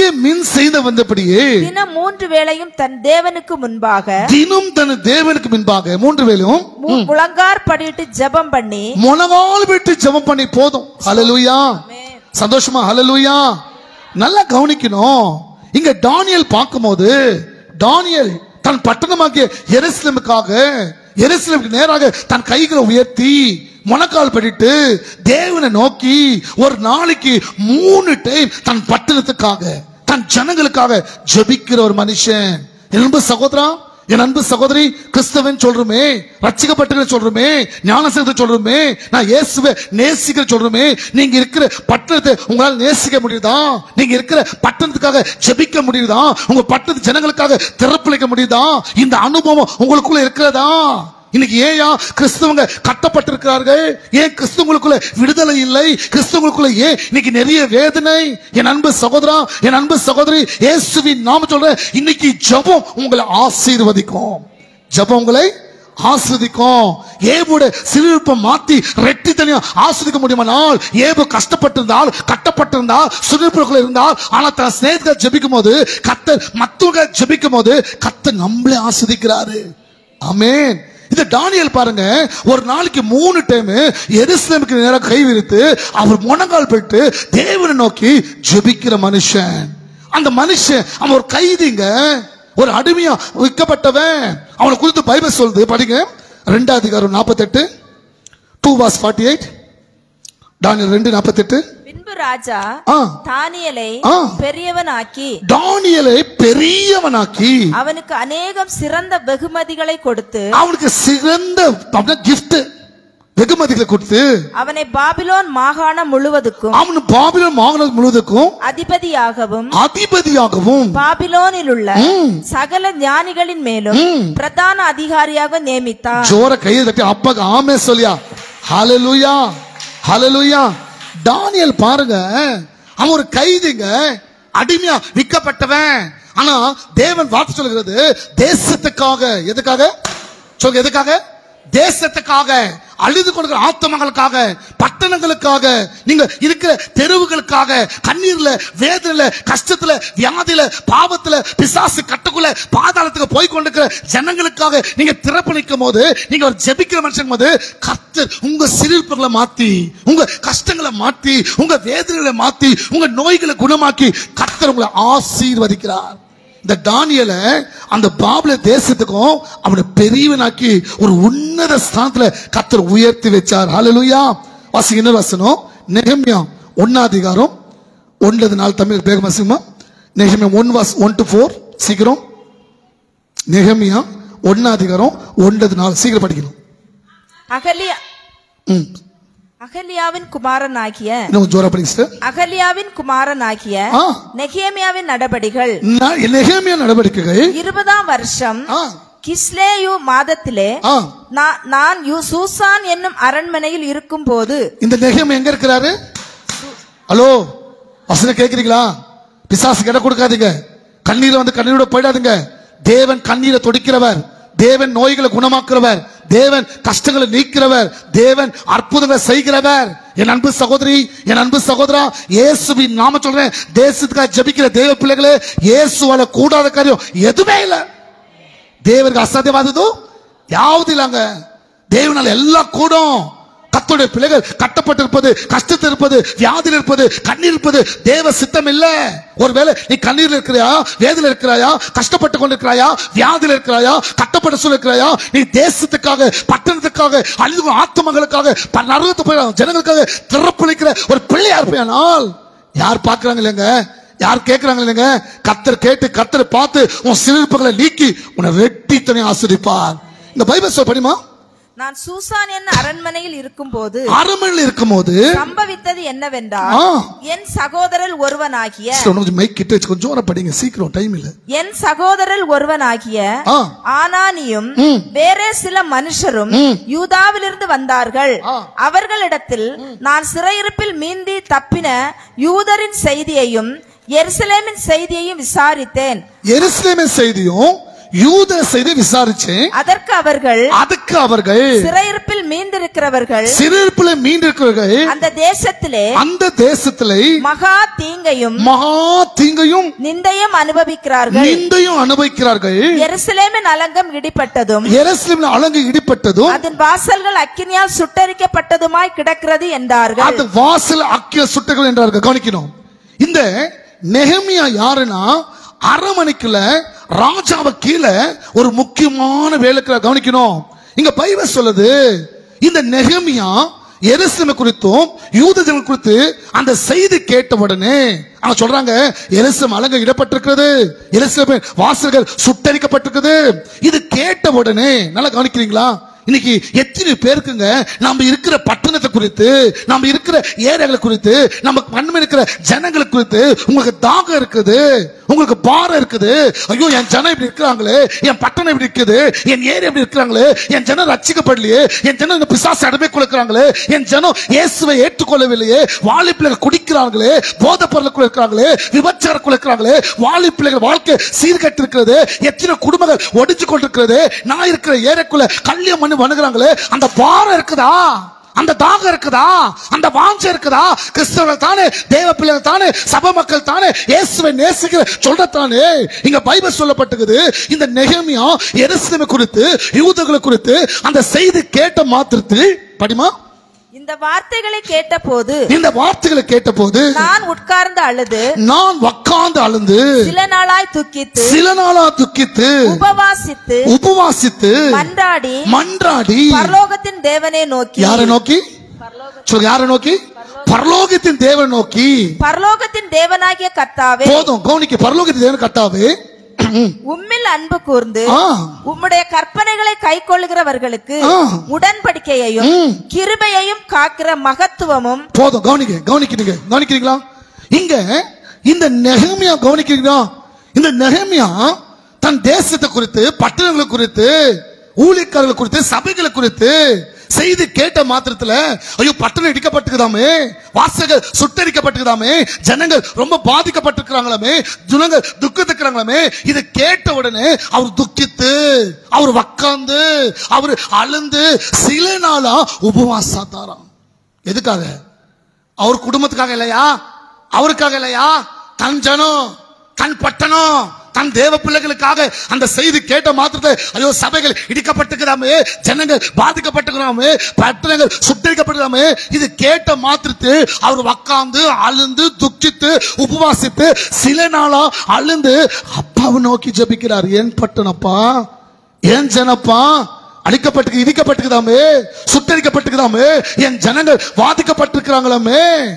Speaker 4: தினம் 3 வேளையும் தன் தேவனுக்கு முன்பாக,
Speaker 1: மூன்று வேளையும்
Speaker 4: முழங்கார் படிட்டு ஜெபம் பண்ணி,
Speaker 1: போதும். ஹல்லேலூயா, சந்தோஷமா ஹல்லேலூயா. நல்லா கவனிக்கணும். இங்க தானியேல் பார்க்கும்போது, தானியேல் தன் பட்டணமாகிய எருசலேமுக்கு நேராக தன் கைகளை உயர்த்தி முழங்கால் படிட்டு தேவனை நோக்கி ஒரு நாளைக்கு 3 டைம் தன் பட்டணத்துக்காக, தன் ஜனங்களுக்காக ஜெபிக்கிற ஒரு மனுஷன். என் அன்பு சகோதரா, என் அன்பு சகோதரி, கிறிஸ்தவன் சொல்றோமே, ரட்சிக்கப்பட்ட சொல்றோமே, ஞானசேகத்தை சொல்றோமே, நான் இயேசுவை நேசிக்கிற சொல்றோமே, நீங்க இருக்கிற பட்டணத்தை உங்களால் நேசிக்க முடியுதா? நீங்க இருக்கிற பட்டணத்துக்காக ஜெபிக்க முடியுதா? உங்க பட்டணத்து ஜனங்களுக்காக திறப்பளிக்க முடியுதா? இந்த அனுபவம் உங்களுக்குள்ள இருக்கிறதா? இன்னைக்கு ஏன் கிறிஸ்தவங்க கட்டப்பட்டிருக்கிறார்கள்? ஏன் கிறிஸ்தவங்களுக்குள்ள விடுதலை இல்லை? கிறிஸ்தவங்களுக்குள்ள ஏன் இன்னைக்கு நிறைய வேதனை? என் அன்பு சகோதரா, என் அன்பு சகோதரி, இயேசுவின் நாம சொல்றேன், இன்னைக்கு ஜெபம் உங்களை ஆசீர்வதிக்கும். ஜெபம் உங்களை ஆஸ்வதிக்கும். ஏபுட சிறுவிருப்பம் மாத்தி ரெட்டி தனியா ஆஸ்வதிக்க முடியுமானால், ஏபு கஷ்டப்பட்டிருந்தால், கட்டப்பட்டிருந்தால், சிறுவிருப்புக்குள்ள இருந்தால், ஆனா தன் ஸ்நேகிதர் ஜெபிக்கும் போது, கர்த்தர் மத்தவங்க ஜெபிக்கும் போது கர்த்தர் நம்மளே ஆஸ்வதிக்கிறாரு. ஆமென். இந்த தானியேல் பாருங்க, ஒரு நாளைக்கு 3 டைம் எருசலேமுக்கு நேராக கை விரித்து அவர் முழங்கால் போயிட்டு தேவனை நோக்கி ஜெபிக்கிற மனுஷன். அந்த மனுஷன் அவன் ஒரு கைதிங்க, ஒரு அடிமையா விற்கப்பட்டவன். அவனை குறித்து பைபிள் சொல்லுது, படிங்க 2 அதிகாரம் 48, 2:48, தானியேல் 2:48.
Speaker 4: பின்பு ராஜா தானியேலை பெரியவனாக்கி அவனுக்கு அநேகம் சிறந்த வெகுமதிகளை கொடுத்து,
Speaker 1: அவனுக்கு சிறந்த கிஃப்ட் வெகுமதிகளை கொடுத்து,
Speaker 4: அவனை பாபிலோன் மாகாணம் முழுவதுக்கும்
Speaker 1: அதிபதியாகவும்
Speaker 4: பாபிலோனில் உள்ள சகல ஞானிகளின் மேலும் பிரதான அதிகாரியாக நியமித்தான்.
Speaker 1: ஜோர கையை தட்டி அப்பா ஆமே சொல்லியா. ஹல்லேலூயா, ஹல்லேலூயா. தானியேல் பாருங்க, அவன் ஒரு கைதிங்க, அடிமையா விற்கப்பட்டவன். ஆனா தேவன் வார்த்தை சொல்கிறது, தேசத்துக்காக. எதுக்காக சொல்லுங்க, எதுக்காக? தேசத்துக்காக, அழுது கொடுக்கிற ஆத்மங்களுக்காக, பட்டணங்களுக்காக, நீங்க இருக்கிற தெருவுகளுக்காக, கண்ணீர்ல, வேதனையில, கஷ்டத்துல, வியாதியில, பாவத்துல, பிசாசு கட்டுக்குள்ள பாதாளத்துக்கு போய் கொண்டிருக்கிற ஜனங்களுக்காக நீங்க திறப்பணிக்கும் போது, நீங்க ஒரு ஜெபிக்கிற மனுஷன் போது, கர்த்தர் உங்க சிரிப்புகளை மாத்தி, உங்க கஷ்டங்களை மாத்தி, உங்க வேதனைகளை மாத்தி, உங்க நோய்களை குணமாக்கி கர்த்தர் உங்களை ஆசீர்வதிக்கிறார். இந்த தானியேல அந்த பாபில தேசத்துக்கும் அவனை பெரியவனாக்கி ஒரு உன்னத ஸ்தானத்துல கர்த்தர் உயர்த்தி வச்சார். ஹல்லேலூயா. வாசிங்க இன்னொரு வசனம், நெகேமியா 1 அதிகாரம் ஒன்பது நாள் தமிழ் வேகமா சிம்மா. நெகேமியா 1:1-4 சீக்கிரம். நெகேமியா 1:9 சீக்கிரம் படிக்கணும்.
Speaker 4: அகலியாவின் குமாரனாகிய
Speaker 1: இன்னும் ஜோரா படிங்க சிஸ்டர்.
Speaker 4: அகலியாவின் குமாரனாகிய நெகேமியாவின் நடபடிகள் 20ஆம் வருஷம் கிஸ்லேயு மாதத்திலே நான் சூசான் என்னும் அரண்மனையில் இருக்கும் போது. இந்த
Speaker 1: நெகேமியா எங்க இருக்கிறாரு? ஹலோ, வசனம் கேக்குறீங்களா? பிசாசுக்கு இடம் கொடுக்காதீங்க. கண்ணீரை வந்து கண்ணீரோட போயிடாதீங்க. தேவன் கண்ணீரை துடைக்கிறவர், தேவன் நோய்களை குணமாக்குறவர், தேவன் கஷ்டங்களை நீக்கிறவர், தேவன் அற்புதங்களை செய்கிறவர். என் அன்பு சகோதரி, என் அன்பு சகோதரா, இயேசுவின் நாம சொல்றேன், தேசத்துக்காக ஜெபிக்கிற தேவ பிள்ளைகளே, இயேசுவால கூடாத காரியம் எதுவுமே இல்லை. தேவனுக்கு அசாத்தியமானது யாவது இல்லங்க. தேவனால எல்லாம் கூடும். கர்த்தருடைய பிள்ளைகள் கட்டப்பட்டிருப்பது, கஷ்டத்தில் இருப்பது, வியாதியில் இருப்பது, கண்ணீர் இருப்பது தேவ சித்தம் இல்ல. ஒருவேளை நீ கண்ணீர் இருக்கிறாயா, வேதனை இருக்கிறாயா, கஷ்டப்பட்டு கொண்டிருக்கிறாயா, வியாதியில் இருக்கிறாயா, கட்டப்பட்டு சொல்லிருக்கிறாயா, நீ தேசத்துக்காக, பட்டணத்துக்காக, அழிவு ஆத்மங்களுக்காக, நரகத்து போய் ஜனங்களுக்காக திறப்பளிக்கிற ஒரு பிள்ளையா இருப்பேனால் யார் பார்க்கறாங்க இல்லைங்க, யார் கேட்கிறாங்க இல்லைங்க. கர்த்தர் கேட்டு கர்த்தரை பார்த்து உன் சிறுப்புகளை நீக்கி உன்னை வெட்டி தனி ஆசிரிப்பார். இந்த பைபிள் சொல்ல படிமா.
Speaker 4: நான் சூசான் என் அரண்மனையில் இருக்கும்போது
Speaker 2: சம்பவித்தது
Speaker 4: என்னவென்றால், என் சகோதரர் ஒருவனாகிய
Speaker 1: கொஞ்சம் படிங்க சீக்கிரம், டைம் இல்ல.
Speaker 4: என் சகோதரர் ஒருவனாகிய ஆனானியும் வேறே சில மனுஷரும் யூதாவிலிருந்து வந்தார்கள். அவர்களிடத்தில் நான் சிறையிருப்பில் மீந்தி தப்பின யூதரின் செய்தியையும் எருசலேமின் செய்தியையும் விசாரித்தேன்.
Speaker 1: எருசலேமின் செய்தியும் யூத செய்தி விசாரிச்சேன்.
Speaker 4: அதற்கு அவர்கள் சிறையிருப்பில் மீந்திருக்கிறவர்கள் அந்த தேசத்திலே மகா தீங்கையும் நிந்தையும் அனுபவிக்கிறார்கள். எருசலேமின் அலங்கம் இடிப்பட்டதும் அதன் வாசல்கள் அக்கினியால் சுட்டரிக்கப்பட்டதுமாய் கிடக்கிறது என்றார்கள்.
Speaker 1: அந்த வாசல் அக்கினியால் சுட்டர்கள் என்றார்கள். கவனிக்கணும், இந்த நெகேமியா யாருன்னா அரண்மனைக்குள்ள ராஜாவை கீழே ஒரு முக்கியமான வேலைக்கு கவனிக்கணும். இங்க பைபிள் சொல்லுது, இந்த நெகேமியா எருசலேமை குறித்தும் யூத ஜனங்கள் குறித்து அந்த செய்தி கேட்ட உடனே அவங்க சொல்றாங்க, எருசலேம் அலங்க இடப்பட்டிருக்கிறது, எருசலேம் வாசல்கள் சுட்டரிக்கப்பட்டிருக்குது. இது கேட்ட உடனே நல்லா கவனிக்கிறீங்களா? இன்னைக்கு எத்தனை பேருக்குங்க நம்ம இருக்கிற பட்டணத்தை குறித்து, நம்ம இருக்கிற ஏரியாக்களை குறித்து, நம்ம மண்ணில் இருக்கிற ஜனங்களை குறித்து உங்களுக்கு தாகம் இருக்குது, உங்களுக்கு பாரம் இருக்குது. ஐயோ, என் ஜனம் இப்படி இருக்கிறாங்களே, என் பட்டணம் இப்படி இருக்குது, என் ஏரியா இப்படி இருக்கிறாங்களே, என் ஜனம் ரட்சிக்கப்படலையே, என் ஜனம் இந்த பிசாசு அடமே கொடுக்கிறாங்களே, என் ஜனம் இயேசுவை ஏற்றுக்கொள்ளவில்லையே, வாலிப்பிள்ளைகள் குடிக்கிறாங்களே, போதை பொருளுக்குள்ள இருக்கிறாங்களே, விபச்சாரக்குள்ள இருக்கிறாங்களே, வாலிப்பிள்ளைகள் வாழ்க்கை சீர்கட்டு இருக்கிறது, எத்தனை குடும்பங்கள் ஒடிச்சு கொண்டிருக்கிறது, நான் இருக்கிற ஏரியாக்குள்ள கல்யாணம் பண்ணி வணங்குறாங்களே, அந்த பாரம் இருக்குதா, அந்த தாகம் இருக்குதா, அந்த வாஞ்சை இருக்குதா? கிறிஸ்தவர்கள் தானே, தேவ பிள்ளைகள் தானே, சபை மக்கள் தானே, இயேசுவை நேசிக்கிற சொல்றதானே இங்க பைபிள் சொல்லப்பட்டிருக்குது. இந்த நெகேமியா எருசலேமை குறித்து, யூதர்களை குறித்து அந்த செய்தி கேட்ட மாத்திரத்தில் படிமா.
Speaker 4: இந்த வார்த்தைகளை
Speaker 1: கேட்டபோது
Speaker 4: நான் உட்கார்ந்து அழுது
Speaker 1: சில நாளாய் துக்கித்து உபவாசித்து மன்றாடி
Speaker 4: பரலோகத்தின் தேவனை நோக்கி.
Speaker 1: யாரை நோக்கி? பரலோகத்தின் தேவனை நோக்கி.
Speaker 4: பரலோகத்தின் தேவனாகிய கர்த்தாவே,
Speaker 1: போதும் கவனிக்க, பரலோகத்தின் தேவன் கர்த்தாவே,
Speaker 4: உம்மில் அன்பு கூர்ந்து உம்முடைய கற்பனைகளை கைக்கொள்ளுகிறவர்களுக்கு உடன்படிக்கையையும் கிருபையையும் காக்கிற மகத்துவமும்.
Speaker 1: போதும் கவனிக்கிறீங்களா? இங்க இந்த நெகேமியா கவனிக்கிறீங்களா? இந்த நெகேமியா தன் தேசத்தை குறித்து, பட்டணங்களை குறித்து, ஊழியக்காரர்கள் குறித்து, சபைகளை குறித்து செய்தி கேட்ட மாத்திரத்துல ஐயோ பட்டணம் இடிக்கப்பட்டிருக்குதாமே, வாசல்கள் சுட்டரிக்கப்பட்டிருக்குதாமே, ஜனங்கள் ரொம்ப பாதிக்கப்பட்டிருக்கிறாங்களாமே, ஜனங்கள் துக்கத்துக்கிறாங்களாமே, இதை கேட்ட உடனே அவர் துக்கித்து, அவர் உட்கார்ந்து, அவர் அழுந்து சில நாளா உபவாசத்தாராம். எதுக்காக? அவர் குடும்பத்துக்காக இல்லையா, அவருக்காக இல்லையா, தன் ஜனம், தன் பட்டணம், தன் தேவ பிள்ளைகளுக்காக அந்த செய்தி கேட்ட மாத்திரத்தை ஐயோ சபைகள் இடிக்கப்பட்டிருக்கிறாமே, ஜனங்கள் பாதிக்கப்பட்டிருக்கிறாமே, பட்டணங்கள் சுட்டரிக்கப்பட்டிருக்காமே, இது கேட்ட மாத்திரத்தை அவர் உட்கார்ந்து அழுந்து துக்கித்து உபவாசித்து சில நாளா அழுந்து அப்பாவை நோக்கி ஜெபிக்கிறார். என் பட்டணப்பா, என் ஜனப்பா அழிக்கப்பட்டு இடிக்கப்பட்டிருக்குதாமே, சுட்டரிக்கப்பட்டிருக்குதாமே, என் ஜனங்கள் பாதிக்கப்பட்டிருக்கிறாங்களாமே. அப்ப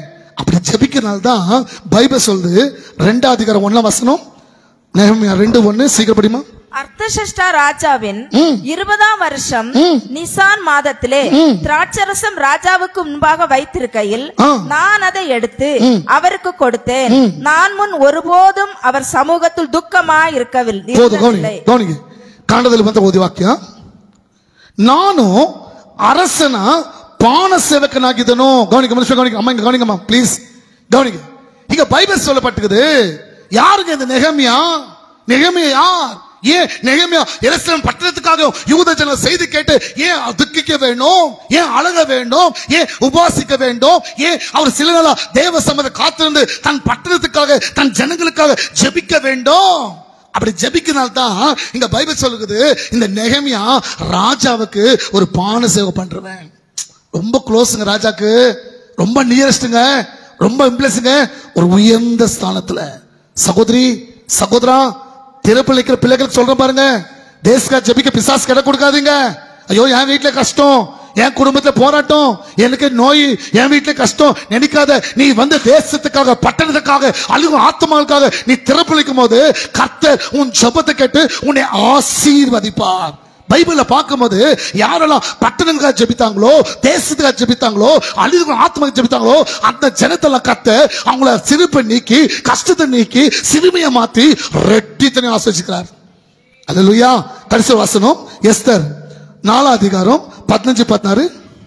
Speaker 1: அப்படி ஜெபிக்கிறனால தான் பைபிள் சொல்லுது 2 அதிகாரம் 1 வசனம் நெகமியா 2:1 சீக்கிரம் படிமா.
Speaker 4: அர்த்தசஷ்டா ராஜாவின் 20ஆம் வருஷம் நிசான் மாதத்திலே திராட்சரசம் ராஜாவுக்கு முன்பாக வைத்திருக்கையில் நான் அதை எடுத்து அவருக்கு கொடுத்தேன். நான் முன் ஒருபோதும் அவர் சமூகத்தில் துக்கமாய் இருக்கவில்லை.
Speaker 1: காண்டதில் வந்த ஓதி வாக்கியம், நானும் அரசனா பான சேவகனாகிதனோ. கவனிக்க மனுஷன் கவனிக்க, அம்மா இங்க கவனிக்கம்மா ப்ளீஸ் கவனிக்க. இங்க பைபிள் சொல்லப்பட்டிருக்குது. யாருங்க இந்த நெகமியா? நெகமியா யார்? ஏன் நெகமியா எருசலேம் பட்டணத்துக்காக யூத ஜனங்கள் செய்தி கேட்டு ஏன் துக்கிக்க வேண்டும்? ஏன் அழக வேண்டும்? ஏன் உபாசிக்க வேண்டும்? ஏன் அவர் சில நாளா தேவ சமூகத்தை காத்திருந்து தன் பட்டணத்துக்காக தன் ஜனங்களுக்காக ஜெபிக்க வேண்டும்? அப்படி ஜெபிக்கிறனால்தான் இங்க பைபிள் சொல்லுது, இந்த நெகமியா ராஜாவுக்கு ஒரு பான சேவை பண்றவன். ரொம்ப க்ளோஸுங்க ராஜாக்கு, ரொம்ப நியரஸ்டுங்க, ரொம்ப இம்ப்ளஸுங்க, ஒரு உயர்ந்த ஸ்தானத்துல. சகோதரி சகோதரா, திறப்பிள்ளைக்கிற பிள்ளைகளுக்கு சொல்ற பாருங்க, தேசக்கா ஜெபிக்க பிசாசு கிட கொடுக்காதீங்க. ஐயோ என் வீட்டுல கஷ்டம், என் குடும்பத்துல போராட்டம், எனக்கு நோய், என் வீட்டுல கஷ்டம் நினைக்காத. நீ வந்து தேசத்துக்காக பட்டணத்துக்காக அழுகும் ஆத்மாவுக்காக நீ திறப்பிள்ளைக்கும் போது கர்த்தர் உன் ஜெபத்தை கேட்டு உன்னை ஆசீர்வதிப்பார். பைபிள்ல பார்க்கும்போது யாரெல்லாம் பட்டணங்களுக்காக ஜெபித்தாங்களோ, தேசத்துக்காக ஜெபித்தாங்களோ, அழுது ஆத்மா ஜெபித்தாங்களோ, அந்த ஜனத்தெல்லாம் கர்த்தர் அவங்கள சிரிப்பை நீக்கி கஷ்டத்தை நீக்கி சிறுமையை மாத்தி ரெட்டித்தனை ஆசிரிக்கிறார். அல்லேலூயா. கடைசி வசனம் எஸ்தர் 4 அதிகாரம் 15-16.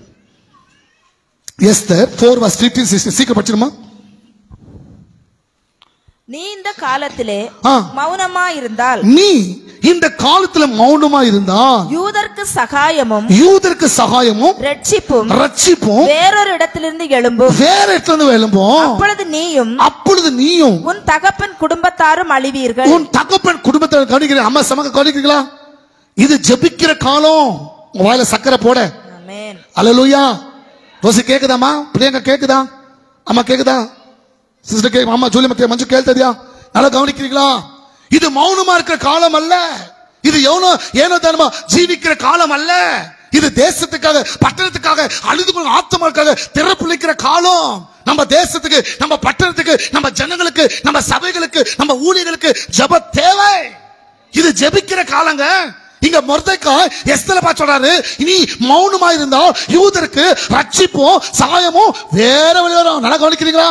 Speaker 1: எஸ்தர் 4:15-16 சீக்கிரம் படிச்சிருமா.
Speaker 4: நீ இந்த காலத்திலே மௌனமா இருந்தால்,
Speaker 1: நீ இந்த காலத்துல மௌனமா இருந்தால்
Speaker 4: யூதருக்கு சகாயமும்
Speaker 1: ரட்சிப்பும்
Speaker 4: வேறொரு இடத்திலிருந்து எழும்பும். அப்பொழுது நீயும் உன் தகப்பன் குடும்பத்தாரும் அழிவீர்கள்.
Speaker 1: உன் தகப்பன் குடும்பத்தாரும் கவனிக்கிறேன். அம்மா சமக்க கவனிக்கிறீங்களா? இது ஜெபிக்கிற காலம். உங்க வாயில சக்கரை போட.
Speaker 4: ஆமென்.
Speaker 1: அல்லேலூயா. ரோசி கேக்குதாமா? பிரியங்கா கேக்குதா? அம்மா கேக்குதா? சிஸ்டர் கேக்கு, அம்மா ஜூலி மக்கே மஞ்சு கேள்ததியா? நல்லா கவனிக்கிறீங்களா? இது மௌனமா இருக்கிற காலம் அல்ல. இது ஏனோ தானமா ஜீவிக்கிற காலம் அல்ல. இது தேசத்துக்காக பட்டணத்துக்காக அழுது ஆத்மாவுக்காக திறப்புளிக்கிற காலம். நம்ம தேசத்துக்கு, நம்ம பட்டணத்துக்கு, நம்ம ஜனங்களுக்கு, நம்ம சபைகளுக்கு, நம்ம ஊழியர்களுக்கு ஜெப தேவை. இது ஜெபிக்கிற காலங்க. இங்க மொர்தெக்காய் எஸ்தரை பார்த்து சொல்றாரு, நீ மௌனமா இருந்தா யூதருக்கு ரட்சிப்பும் சகாயமும் வேற வழி வரும். நல்லா கவனிக்கிறீங்களா?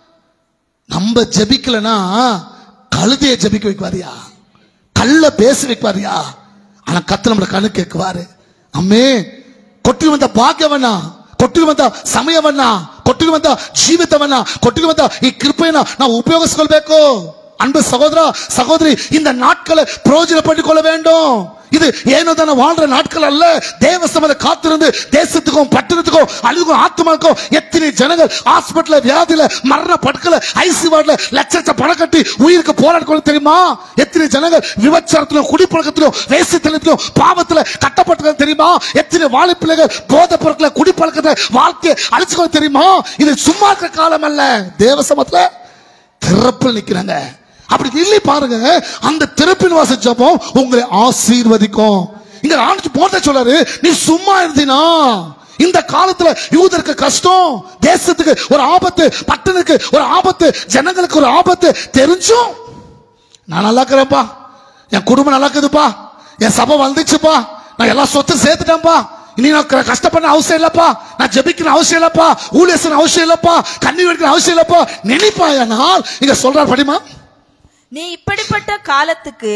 Speaker 1: நம்ம ஜெபிக்கலனா கழுதையை ஜெபிக்க வைக்குவாரியா, கல்ல பேச வைக்குவாரியா? ஆனா கர்த்தர் நம்மள கண்ணு கேட்குவாரு. அம்மே ಕೊಟ್ಟಿರುವಂತ ಭಾಗ್ಯವನ್ನ, ಕೊಟ್ಟಿರುವಂತ ಸಮಯವನ್ನ, ಕೊಟ್ಟಿರುವಂತ ಜೀವಿತವನ್ನ, ಕೊಟ್ಟಿರುವಂತ ಈ ಕೃಪೆಯನ್ನ ನಾವು ಉಪಯೋಗಿಸಿಕೊಳ್ಳಬೇಕು. அன்பு சகோதரா சகோதரி, இந்த நாட்களை பிரயோஜனப்படுத்திக் கொள்ள வேண்டும். இது ஏனோ தான வாழ்ற நாட்கள் அல்ல. தேவ சமத காத்திருந்து தேசத்துக்கும் பட்டணத்துக்கும் அழுகும் ஆத்மாக்கும் எத்தனை ஜனங்கள் ஹாஸ்பிட்டல் வியாதியில மரண படுக்கல ஐசி வார்டுல லட்சத்தை பணம் கட்டி உயிருக்கு போராட தெரியுமா? எத்தனை ஜனங்கள் விபச்சாரத்திலும் குடிப்பழக்கத்திலும் வேசித்தனத்திலும் பாவத்துல கட்டப்பட்டு தெரியுமா? எத்தனை வாழை பிள்ளைகள் போதை பொருட்களை குடிப்பழக்கத்தை வாழ்க்கையை அழிச்சுக்கொள்ள தெரியுமா? இது சும்மா இருக்கிற காலம் அல்ல. தேவ சமத்துல திறப்பில் நிக்கிறாங்க. அப்படி இல்லை பாருங்க, அந்த திறப்பின் வாச ஜெபம் உங்களை ஆசீர்வதிக்கும். இங்க ஆண்டு போட்ட சொல்றாரு, நீ சும்மா இருந்தீனா இந்த காலத்துல யூதருக்கு கஷ்டம், தேசத்துக்கு ஒரு ஆபத்து, பட்டணத்துக்கு ஒரு ஆபத்து, ஜனங்களுக்கு ஒரு ஆபத்து தெரிஞ்சும் நான் நல்லா இருக்கிறேன்ப்பா, என் குடும்பம் நல்லா இருக்குதுப்பா, என் சபை வந்துச்சுப்பா, நான் எல்லா சொத்து சேர்த்துட்டேன்ப்பா, இனி நான் கஷ்டப்பட அவசியம் இல்லப்பா, நான் ஜெபிக்கிற அவசியம் இல்லப்பா, ஊழியர் அவசியம் இல்லப்பா, கண்ணீர் வடிக்கிற அவசியம் இல்லப்பா நினைப்பாயானால் இங்க சொல்றார் படிமா,
Speaker 4: நீ இப்படிப்பட்ட காலத்துக்கு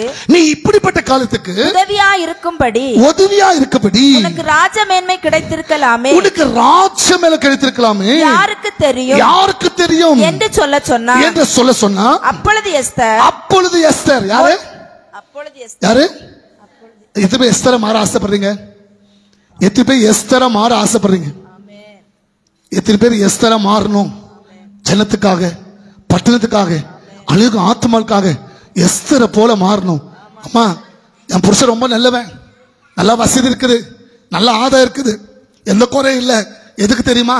Speaker 1: உதவியா இருக்கும்படி
Speaker 4: உனக்கு ராஜ மேன்மை கிடைத்திருக்கலாமே,
Speaker 1: உனக்கு ராஜ மேன்மை கிடைத்திருக்கலாமே,
Speaker 4: யாருக்கு தெரியும் என்று சொல்ல சொன்னா. அப்பொழுது எஸ்தர்
Speaker 1: யாரு? எத்தனை பேர் எஸ்தரை மாற ஆசைப்படுறீங்க? எத்தனை பேர் எஸ்தரை மாற ஆசைப்படுறீங்க? எத்தனை பேர் எஸ்தரை மாறணும்? ஜனத்துக்காக, பட்டணத்துக்காக, அழுகு ஆத்மாவுக்காக எஸ்தரை போல மாறணும். அம்மா, என் புருஷன் ரொம்ப நல்லவன், நல்ல வசதி இருக்குது, நல்ல ஆதாயம் இருக்குது, எந்த குறையும் இல்லை. எதுக்கு தெரியுமா?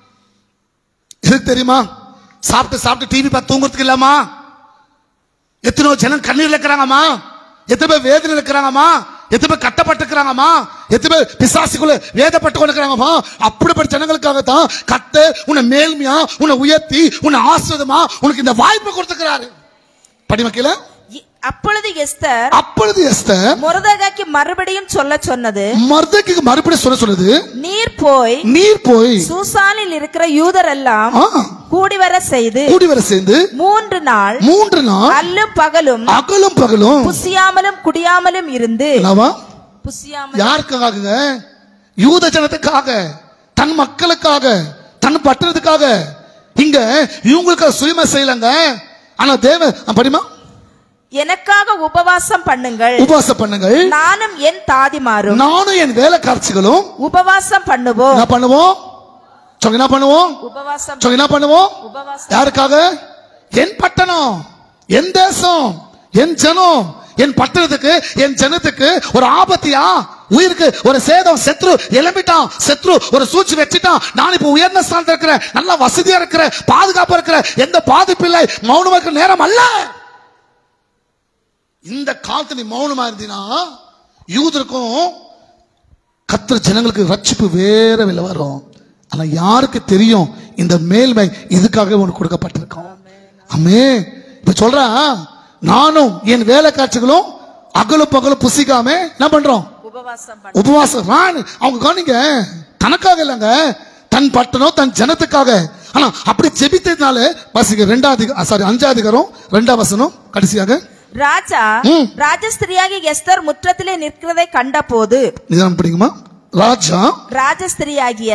Speaker 1: சாப்பிட்டு டிவி பார்த்து தூங்குறதுக்கு இல்லாமா? எத்தனோ ஜனம் கண்ணீர் இருக்கிறாங்கம்மா, எத்தனை பேர் வேதனை இருக்கிறாங்கம்மா, எத்தனை பேர் கட்டப்பட்டிருக்கிறாங்கம்மா, எத்தனை பேர் பிசாசுக்குள்ள வேதப்பட்டு கொண்டிருக்கிறாங்கம்மா. அப்படிப்பட்ட ஜனங்களுக்காகத்தான் கர்த்தர் உன்னை மேல்மையா, உன்னை உயர்த்தி, உன்னை ஆசீர்வாதமா உனக்கு இந்த வாய்ப்பை கொடுத்துக்கிறாரு. படிமக்கில
Speaker 4: அப்பொழுது எஸ்தர் மொர்தெகாய்க்கு மறுபடியும் சொன்னது,
Speaker 1: மொர்தெகாய்க்கு மறுபடியும் சொன்னது, நீர் போய்
Speaker 4: சூசானில் இருக்கிற யூதர் எல்லாம் கூடி வர செய்து 3 நாள் அல்லும் பகலும் புசியாமலும் குடியாமலும் இருந்து.
Speaker 1: யாருக்காக? யூத ஜனத்துக்காக, தன் மக்களுக்காக, தன் பட்டணத்துக்காக. இங்க இவங்களுக்கு சுயமா செய்யலங்க. ஆனா தேவன் படிமா,
Speaker 4: எனக்காக உபவாசம் பண்ணுங்கள், நானும் என் தாதிமாரும்,
Speaker 1: நானும் என் வேலைக்காரர்களும்
Speaker 4: உபவாசம் பண்ணுவோம்.
Speaker 1: என்ன பண்ணுவோம்? யாருக்காக? என் பட்டணம், என் தேசம், என் ஜனம், என் பட்டணத்துக்கு, என் ஜனத்துக்கு ஒரு ஆபத்தியா, உயிருக்கு ஒரு சேதம், சத்ரு எழும்பிட்டான், சத்ரு ஒரு சூழ்ச்சி வச்சுட்டான், நான் இப்ப உயர்ந்த ஸ்தானத்தில் இருக்கிறேன், நல்ல வசதியா இருக்கிற, பாதுகாப்பா இருக்கிற, எந்த பாதிப்பு இல்லை, மௌனமா இருக்கிற நேரம் அல்ல. இந்த காலத்துல நீ மௌனமா இருந்தீனா யூதருக்கும் கர்த்தர் ஜனங்களுக்கு ரட்சிப்பு வேற வெளில வரும். ஆனா யாருக்கு தெரியும் இந்த மேல்மை இதுக்காக உனக்கு கொடுக்கப்பட்டிருக்கோம். ஆமென். இப்ப சொல்றா, நானும் என் வேலைக்காரர்களும் அகலும் பகலும் புசிக்காம என்ன பண்றோம்? உபவாசம். அவங்க கவனிங்க, தனக்காக இல்லைங்க, தன் பட்டணம், தன் ஜனத்துக்காக. ஆனா அப்படி ஜெபித்ததுனால வாசிக்க 5ஆம் அதிகாரம் 2ஆம் வசனம் கடைசியாக,
Speaker 4: ராஜஸ்திரியாகி எஸ்தர் முற்றத்திலே நிற்கிறதை கண்ட போது, ராஜஸ்திரியாகிய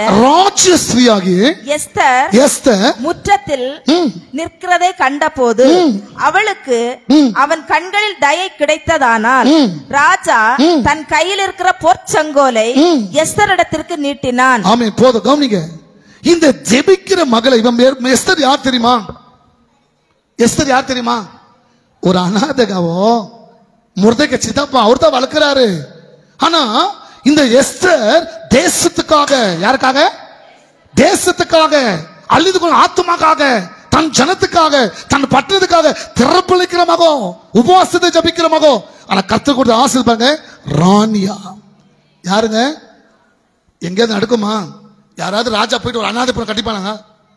Speaker 4: எஸ்தர் முற்றத்தில் நிற்கிறதை கண்ட போது அவளுக்கு அவன் கண்களில் தயை கிடைத்ததானால் ராஜா தன் கையில் இருக்கிற பொற்சங்கோலை எஸ்தர் இடத்திற்கு நீட்டினான்.
Speaker 1: ஆமென். போதும் கவனிங்க. இந்த ஜெபிக்கிற மகளை எஸ்தர் யார் தெரியுமா? எஸ்தர் யார் தெரியுமா? ஒரு அநாதகாவோ மொர்தெகாய் சித்தப்பா அவர் தான் வளர்க்கிறாரு. ஆனா இந்த எஸ்தர் தேசத்துக்காக, யாருக்காக? தேசத்துக்காக, அழிந்து கொண்ட ஆத்மாக்காக, தன் ஜனத்துக்காக, தன் பட்டணத்துக்காக திறப்பளிக்கிற மகோ, உபவாசத்தை ஜபிக்கிற மகோ. ஆனா கர்த்தர் கொடுத்த ஆசீர்வாதங்க ராணியா. யாருங்க? எங்கேயாவது நடக்குமா? யாராவது ராஜா போயிட்டு ஒரு அநாதபுரம் கட்டிப்பானாங்க?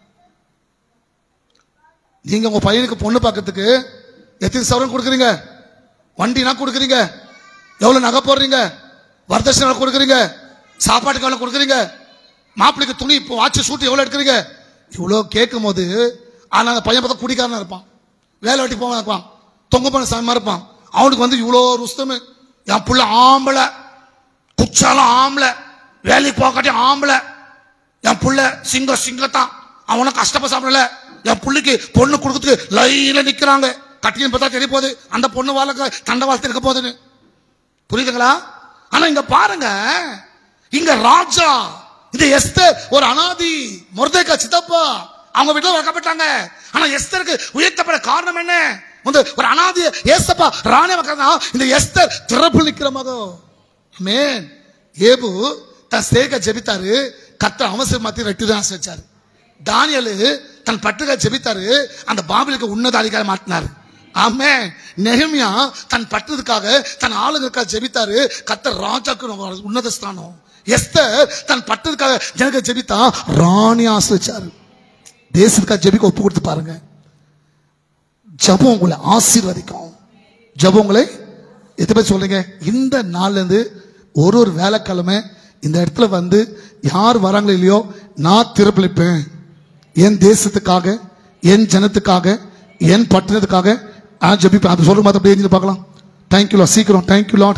Speaker 1: நீங்க உங்க பையனுக்கு பொண்ணு பார்க்கறதுக்கு எத்தனை சவரன் கொடுக்குறீங்க? வண்டினா கொடுக்குறீங்க? எவ்வளவு நகை போடுறீங்க? வரதட்சணை கொடுக்குறீங்க? சாப்பாட்டுக்கு எவ்வளவு கொடுக்குறீங்க? மாப்பிள்ளைக்கு துணி, இப்போ வாட்ச் சூட்டு எவ்வளவு எடுக்கிறீங்க? இவ்வளவு கேட்கும் போது, ஆனா அந்த பையன் பார்த்தா குடிக்காரனா இருப்பான், வேலை வெட்டி போவான் இருப்பான், தொங்க பண்ண சாயமா இருப்பான். அவனுக்கு வந்து இவ்வளோ ருஸ்தம், என் புள்ள ஆம்பளை, குச்சாலும் ஆம்பளை, வேலைக்கு போகாட்டி ஆம்பளை, என் புள்ள சிங்கத்தான், அவனும் கஷ்டப்பட சாப்பிடல, என் புள்ளைக்கு பொண்ணு கொடுக்கறதுக்கு லைன்ல நிக்கிறாங்க, கட்டின்னு பார்த்தா தெரிய போகுது அந்த பொண்ணு வாழ்க்கை தண்டை வாழ்த்து இருக்க போகுதுன்னு. புரியுதுங்களா? ஆனா இங்க பாருங்க, இங்க ராஜா, இந்த எஸ்தர் ஒரு அனாதி, மொர்தெகாய் சித்தப்பா, அவங்க வீட்டுல வைக்கப்பட்டாங்க. ஆனா எஸ்தருக்கு உயர்த்தப்பட காரணம் என்ன? ஒரு அனாதி ஏசப்பா ராணி வைக்கிறதா. இந்த எஸ்தர் திறப்பு நிக்கிற மகன். ஆமென். ஏபு தன் சேக ஜெபித்தாரு, கர்த்தர் அவசர மாத்தி ரெட்டி தான் வச்சாரு. தானியேல் தன் பட்டுக ஜெபித்தாரு, அந்த பாபிலுக்கு உன்னத அதிகாரம் மாட்டினாரு. ஆமென். நெகமியா தன் பட்டத்துக்காக, தன் ஆளுங்களுக்காக ஜெபித்தாரு, கர்த்தர் ராஜாக்கு உன்னத ஸ்தானம். எஸ்தர் தன் பட்டத்துக்காக ஜனக ஜெபித்தா, ராணி ஆசிரிச்சாரு. தேசத்துக்காக ஜெபிக்க ஒப்பு கொடுத்து பாருங்க. ஜபம் உங்களை ஆசீர்வதிக்கும். ஜபம் உங்களை எத்தனை பேர் சொல்றீங்க? இந்த நாள்ல இருந்து ஒரு வேலைக்கிழமை இந்த இடத்துல வந்து யார் வராங்களோ இல்லையோ, நான் திறப்பளிப்பேன். என் தேசத்துக்காக, என் ஜனத்துக்காக, என் பட்டணத்துக்காக நான் ஜெபிப்பேன். அது சொல்ற மாதிரி அப்படியே பார்க்கலாம். Thank you lord. சீக்கிரம். Thank you lord.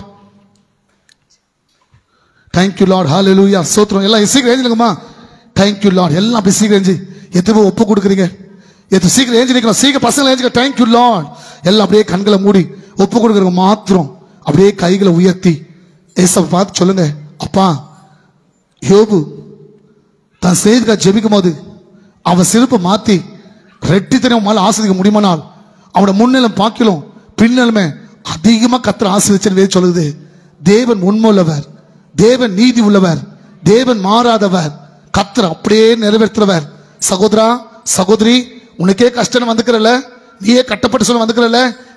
Speaker 1: Thank you lord. Hallelujah. ஸ்தோத்திரம். எல்லாம் சீக்கிரம் எழுந்திருங்கம்மா. Thank you Lord. எல்லாம் அப்படி சீக்கிரம் எழுஞ்சி எத்தனை ஒப்பு கொடுக்குறீங்க? சீக்கிரம் ஏஞ்சி நிற்கலாம். சீக்கிரம் பசங்களை ஏஞ்சிக்க. Thank you Lord. எல்லாம் அப்படியே கண்களை மூடி ஒப்பு கொடுக்குறவங்க மாத்திரம் அப்படியே கைகளை உயர்த்தி ஏசப்பா பார்த்து சொல்லுங்க, அப்பா யோபு தான் செய்திக்காக ஜெபிக்கும் போது அவன் சிறப்பை மாத்தி ரெட்டி தெரியும் மேல ஆசிரிக்க முடியுமானால் அவனோட முன்னிலும் பாக்கிலும் பின்னலுமே அதிகமா கர்த்தர் ஆசீர்வதிச்சேன்னு சொல்லுது. தேவன் உண்மை உள்ளவர், தேவன் நீதி உள்ளவர், தேவன் மாறாதவர், கர்த்தர் அப்படியே நிறைவேற்றுறவர். சகோதரா சகோதரி, உனக்கே கஷ்டம் வந்துக்கிறல்ல, நீயே கட்டப்பட்டு சொல்ல வந்துக்கிறல்ல,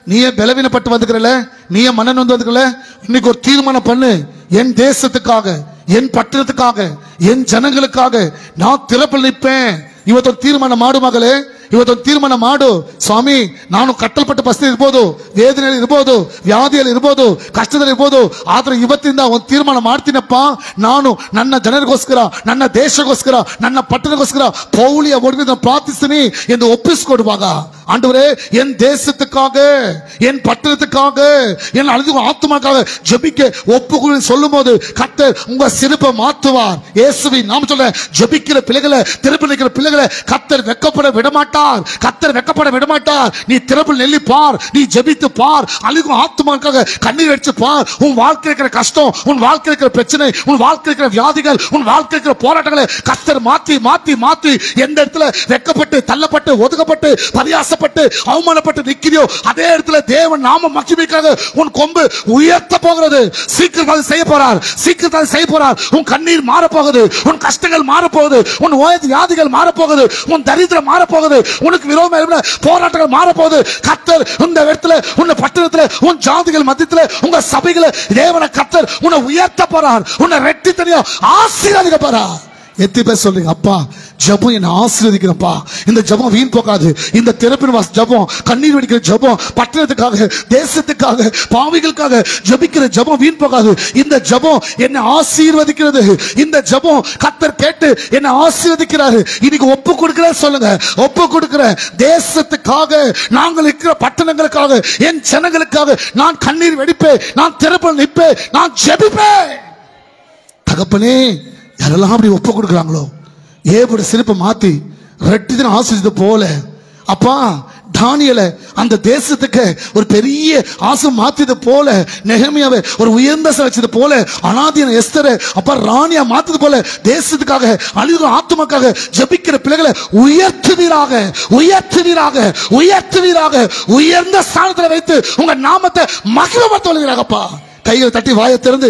Speaker 1: நீயே பலவீனப்பட்டு வந்துக்கிறல, நீயே மன்னன் வந்து வந்துக்கல. இன்னைக்கு ஒரு தீர்மானம் பண்ணு, என் தேசத்துக்காக, என் பட்டணத்துக்காக, என் ஜனங்களுக்காக நான் திறப்பில் நிற்பேன். ಇವತ್ತೊಂದು ತೀರ್ಮಾನ ಮಾಡು ಮಗಳೇ, ಇವತ್ತೊಂದು ತೀರ್ಮಾನ ಮಾಡು. ಸ್ವಾಮಿ, ನಾನು ಕಟ್ಟಲ್ಪಟ್ಟ ಪರಿಸ್ಥಿತಿ ಇರ್ಬೋದು, ವೇದನೆಯಲ್ಲಿ ಇರ್ಬೋದು, ವ್ಯಾಧಿಯಲ್ಲಿ ಇರ್ಬೋದು, ಕಷ್ಟದಲ್ಲಿ ಇರ್ಬೋದು, ಆದ್ರೆ ಇವತ್ತಿಂದ ಒಂದು ತೀರ್ಮಾನ ಮಾಡ್ತೀನಪ್ಪ, ನಾನು ನನ್ನ ಜನರಿಗೋಸ್ಕರ, ನನ್ನ ದೇಶಗೋಸ್ಕರ, ನನ್ನ ಪಟ್ಟಣಗೋಸ್ಕರ ಪೌಳಿಯ ಒಡವೆ ಪ್ರಾರ್ಥಿಸ್ತೀನಿ ಎಂದು ಒಪ್ಪಿಸಿಕೊಡುವಾಗ, ஆண்டவரே என் தேசத்துக்காக, என் பட்டணத்துக்காக, என் அழுது ஆத்துமாக்காக ஜெபிக்க ஒப்புக்குள் சொல்லும் போது கர்த்தர் உங்க சிறப்பை மாற்றுவார். இயேசுவின் நாம சொல்ல, ஜெபிக்கிற பிள்ளைகளை, திறப்பில் நிற்கிற பிள்ளைகளை கர்த்தர் வெக்கப்பட விடமாட்டார். கர்த்தர் வெக்கப்பட விடமாட்டார். நீ திறப்பில் நெல்லி பார், நீ ஜெபித்து பார், அழுகும் ஆத்துமாக்காக கண்ணீர் அடிச்சு பார். உன் வாழ்க்கை இருக்கிற கஷ்டம், உன் வாழ்க்கை இருக்கிற பிரச்சனை, உன் வாழ்க்கை இருக்கிற வியாதிகள், உன் வாழ்க்கை இருக்கிற போராட்டங்களை கர்த்தர் மாத்தி மாத்தி மாத்தி எந்த இடத்துல வெக்கப்பட்டு, தள்ளப்பட்டு, ஒதுக்கப்பட்டு, பரியாச அவமானப்பட்டு நிற்கிறியோ அதே இடத்துல தேவன் நாம மகிமைக்காக உன் கொம்பு உயர்த்த போகிறது. சீக்கிரம் செய்ய போறார், சீக்கிரம் செய்ய போறார். உன் கண்ணீர் மாற போகுது, உன் கஷ்டங்கள் மாற போகுது, உன் வியாதிகள் மாற போகுது, உன் தரித்திரம் மாற போகுது, உனக்கு விரோதமான போராட்டங்கள் மாற போகுது. கர்த்தர் இந்த இடத்துல, உன் பட்டணத்துல, உன் ஜாதிகள் மத்தியத்துல, உங்க சபைகளை தேவன கர்த்தர் உன்னை உயர்த்த போறார், உன்னை ரெட்டி தனியா ஆசீர்வதிக்க போறார். எத்தி பேர் சொல்றீங்க, அப்பா ஜபம் என்ன ஆசீர்வதிக்கிறப்பா, இந்த ஜபம் வீண் போகாது, இந்த திறப்பின் ஜபம், கண்ணீர் வடிக்கிற ஜபம், பட்டணத்துக்காக, தேசத்துக்காக, பாவிகளுக்காக ஜபிக்கிற ஜபம் வீண் போகாது. இந்த ஜபம் என்ன ஆசீர்வதிக்கிறது, இந்த ஜபம் கர்த்தர் கேட்டு என்ன ஆசீர்வதிக்கிறாரு. இன்னைக்கு ஒப்பு கொடுக்கிற சொல்லுங்க, ஒப்பு கொடுக்கிற தேசத்துக்காக, நாங்கள் இருக்கிற பட்டணங்களுக்காக, என் ஜனங்களுக்காக நான் கண்ணீர் வெடிப்பேன், நான் திறப்பில் நிற்பேன், நான் ஜெபிப்பேன். தகப்பனே, யாரெல்லாம் அப்படி ஒப்பு கொடுக்குறாங்களோ, ஏபோட சிறப்பை மாத்தி ரெட்டிதன ஆசீர்வதித்த போல, அப்பா தானியேலை அந்த தேசத்துக்கு ஒரு பெரிய ஆசை மாத்தியது போல, நெகேமியாவை ஒரு உயர்ந்த வச்சது போல, அனாதியான எஸ்தரை அப்பா ராணியா மாத்தது போல, தேசத்துக்காக, அழிவு ஆத்துமாக்காக ஜெபிக்கிற பிள்ளைகளை உயர்த்துவீராக, உயர்த்துவீராக, உயர்த்துவீராக. உயர்ந்த ஸ்தானத்தில் வைத்து உங்க நாமத்தை மகிமைப்படுத்துவீராகப்பா. கைகளை தட்டி வாயை திறந்து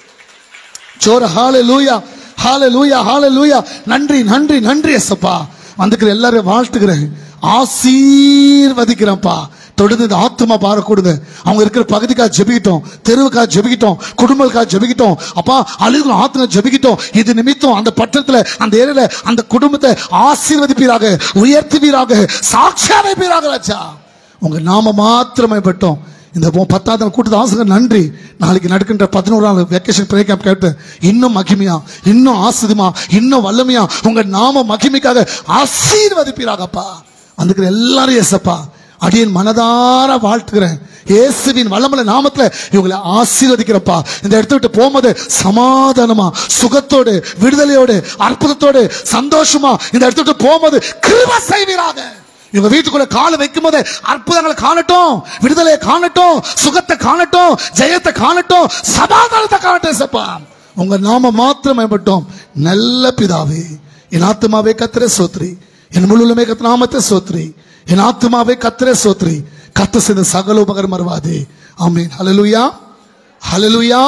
Speaker 1: சோர ஹalleluya, ஹalleluya, ஹalleluya. நன்றி நன்றி நன்றி ஏசப்பா. வந்துக்கிற எல்லாரையும் வாழ்த்துக்கிறேன், ஆசீர்வதிக்கிறேன்ப்பா. தொடர்ந்து இந்த ஆத்துமா பார கொடுங்க. அவங்க இருக்கிற பகுதிக்காக ஜெபிக்கிட்டோம், தெருவுக்காக ஜெபிக்கிட்டோம், குடும்பத்துக்காக ஜெபிக்கிட்டோம், அப்பா அழுகிற ஆத்துமா ஜெபிக்கிட்டோம். இது நிமித்தம் அந்த பட்டணத்துல, அந்த ஏரியால அந்த குடும்பத்தை ஆசீர்வதிப்பீராக, உயர்த்துவீராக, சாட்சியா வைப்பீராக. ராஜா, உங்க நாம மாத்திரமே பட்டோம். இந்த 10வது கூட்டத்தை ஆசிரியர் நன்றி. நாளைக்கு நடக்கின்ற 11ஆவது வெக்கேஷன் பிரே கேம்ப் கேட்டு இன்னும் மகிமையா, இன்னும் ஆசிரியமா, இன்னும் வல்லமையா உங்க நாம மகிமைக்காக ஆசீர்வதிப்பீராகப்பா. வந்துக்கிற எல்லாரும் ஏசப்பா அடியேன் மனதார வாழ்த்துக்கிறேன். இயேசுவின் வல்லமையுள்ள நாமத்துல இவங்களை ஆசீர்வதிக்கிறப்பா. இந்த இடத்த விட்டு போகும்போது சமாதானமா, சுகத்தோடு, விடுதலையோடு, அற்புதத்தோடு, சந்தோஷமா இந்த இடத்த விட்டு போகும்போது கிருபை செய்வீராக. இவங்க வீட்டுக்குள்ள கால வைக்கும் போது அற்புதங்களை காணட்டும், விடுதலையை காணட்டும், சுகத்தை காணட்டும், ஜெயத்தை காணட்டும், சமாதானத்தை காணட்டும். சப்பா உங்க நாம மாத்திரம் மேம்பட்டோம். நல்ல பிதாவே, என் ஆத்துமாவே கர்த்தரை சோத்ரி, என் முழுமே கர்த்தர் நாமத்தை சோத்ரி, என் ஆத்துமாவே கர்த்தரை சோத்ரி, கர்த்தர் செய்த சகல உபகாரம் மறவாதே. ஆமென். ஹல்லேலூயா, ஹல்லேலூயா,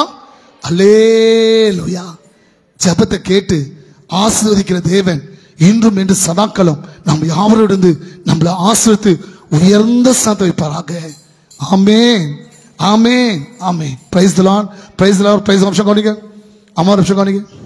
Speaker 1: ஹல்லேலூயா. ஜெபத்தை கேட்டு ஆசீர்வதிக்கிற தேவன் இன்றும் என்று சதாக்களும் நம்ம யாவரோடு நம்மளை ஆசீர்வதித்து உயர்ந்த ஸ்தானத்தை வைப்பாராக. Amen, amen, amen. Praise the lord, praise the lord. Praise அம்சம் கவனிங்க, அம்மா அம்சம் கவனிங்க.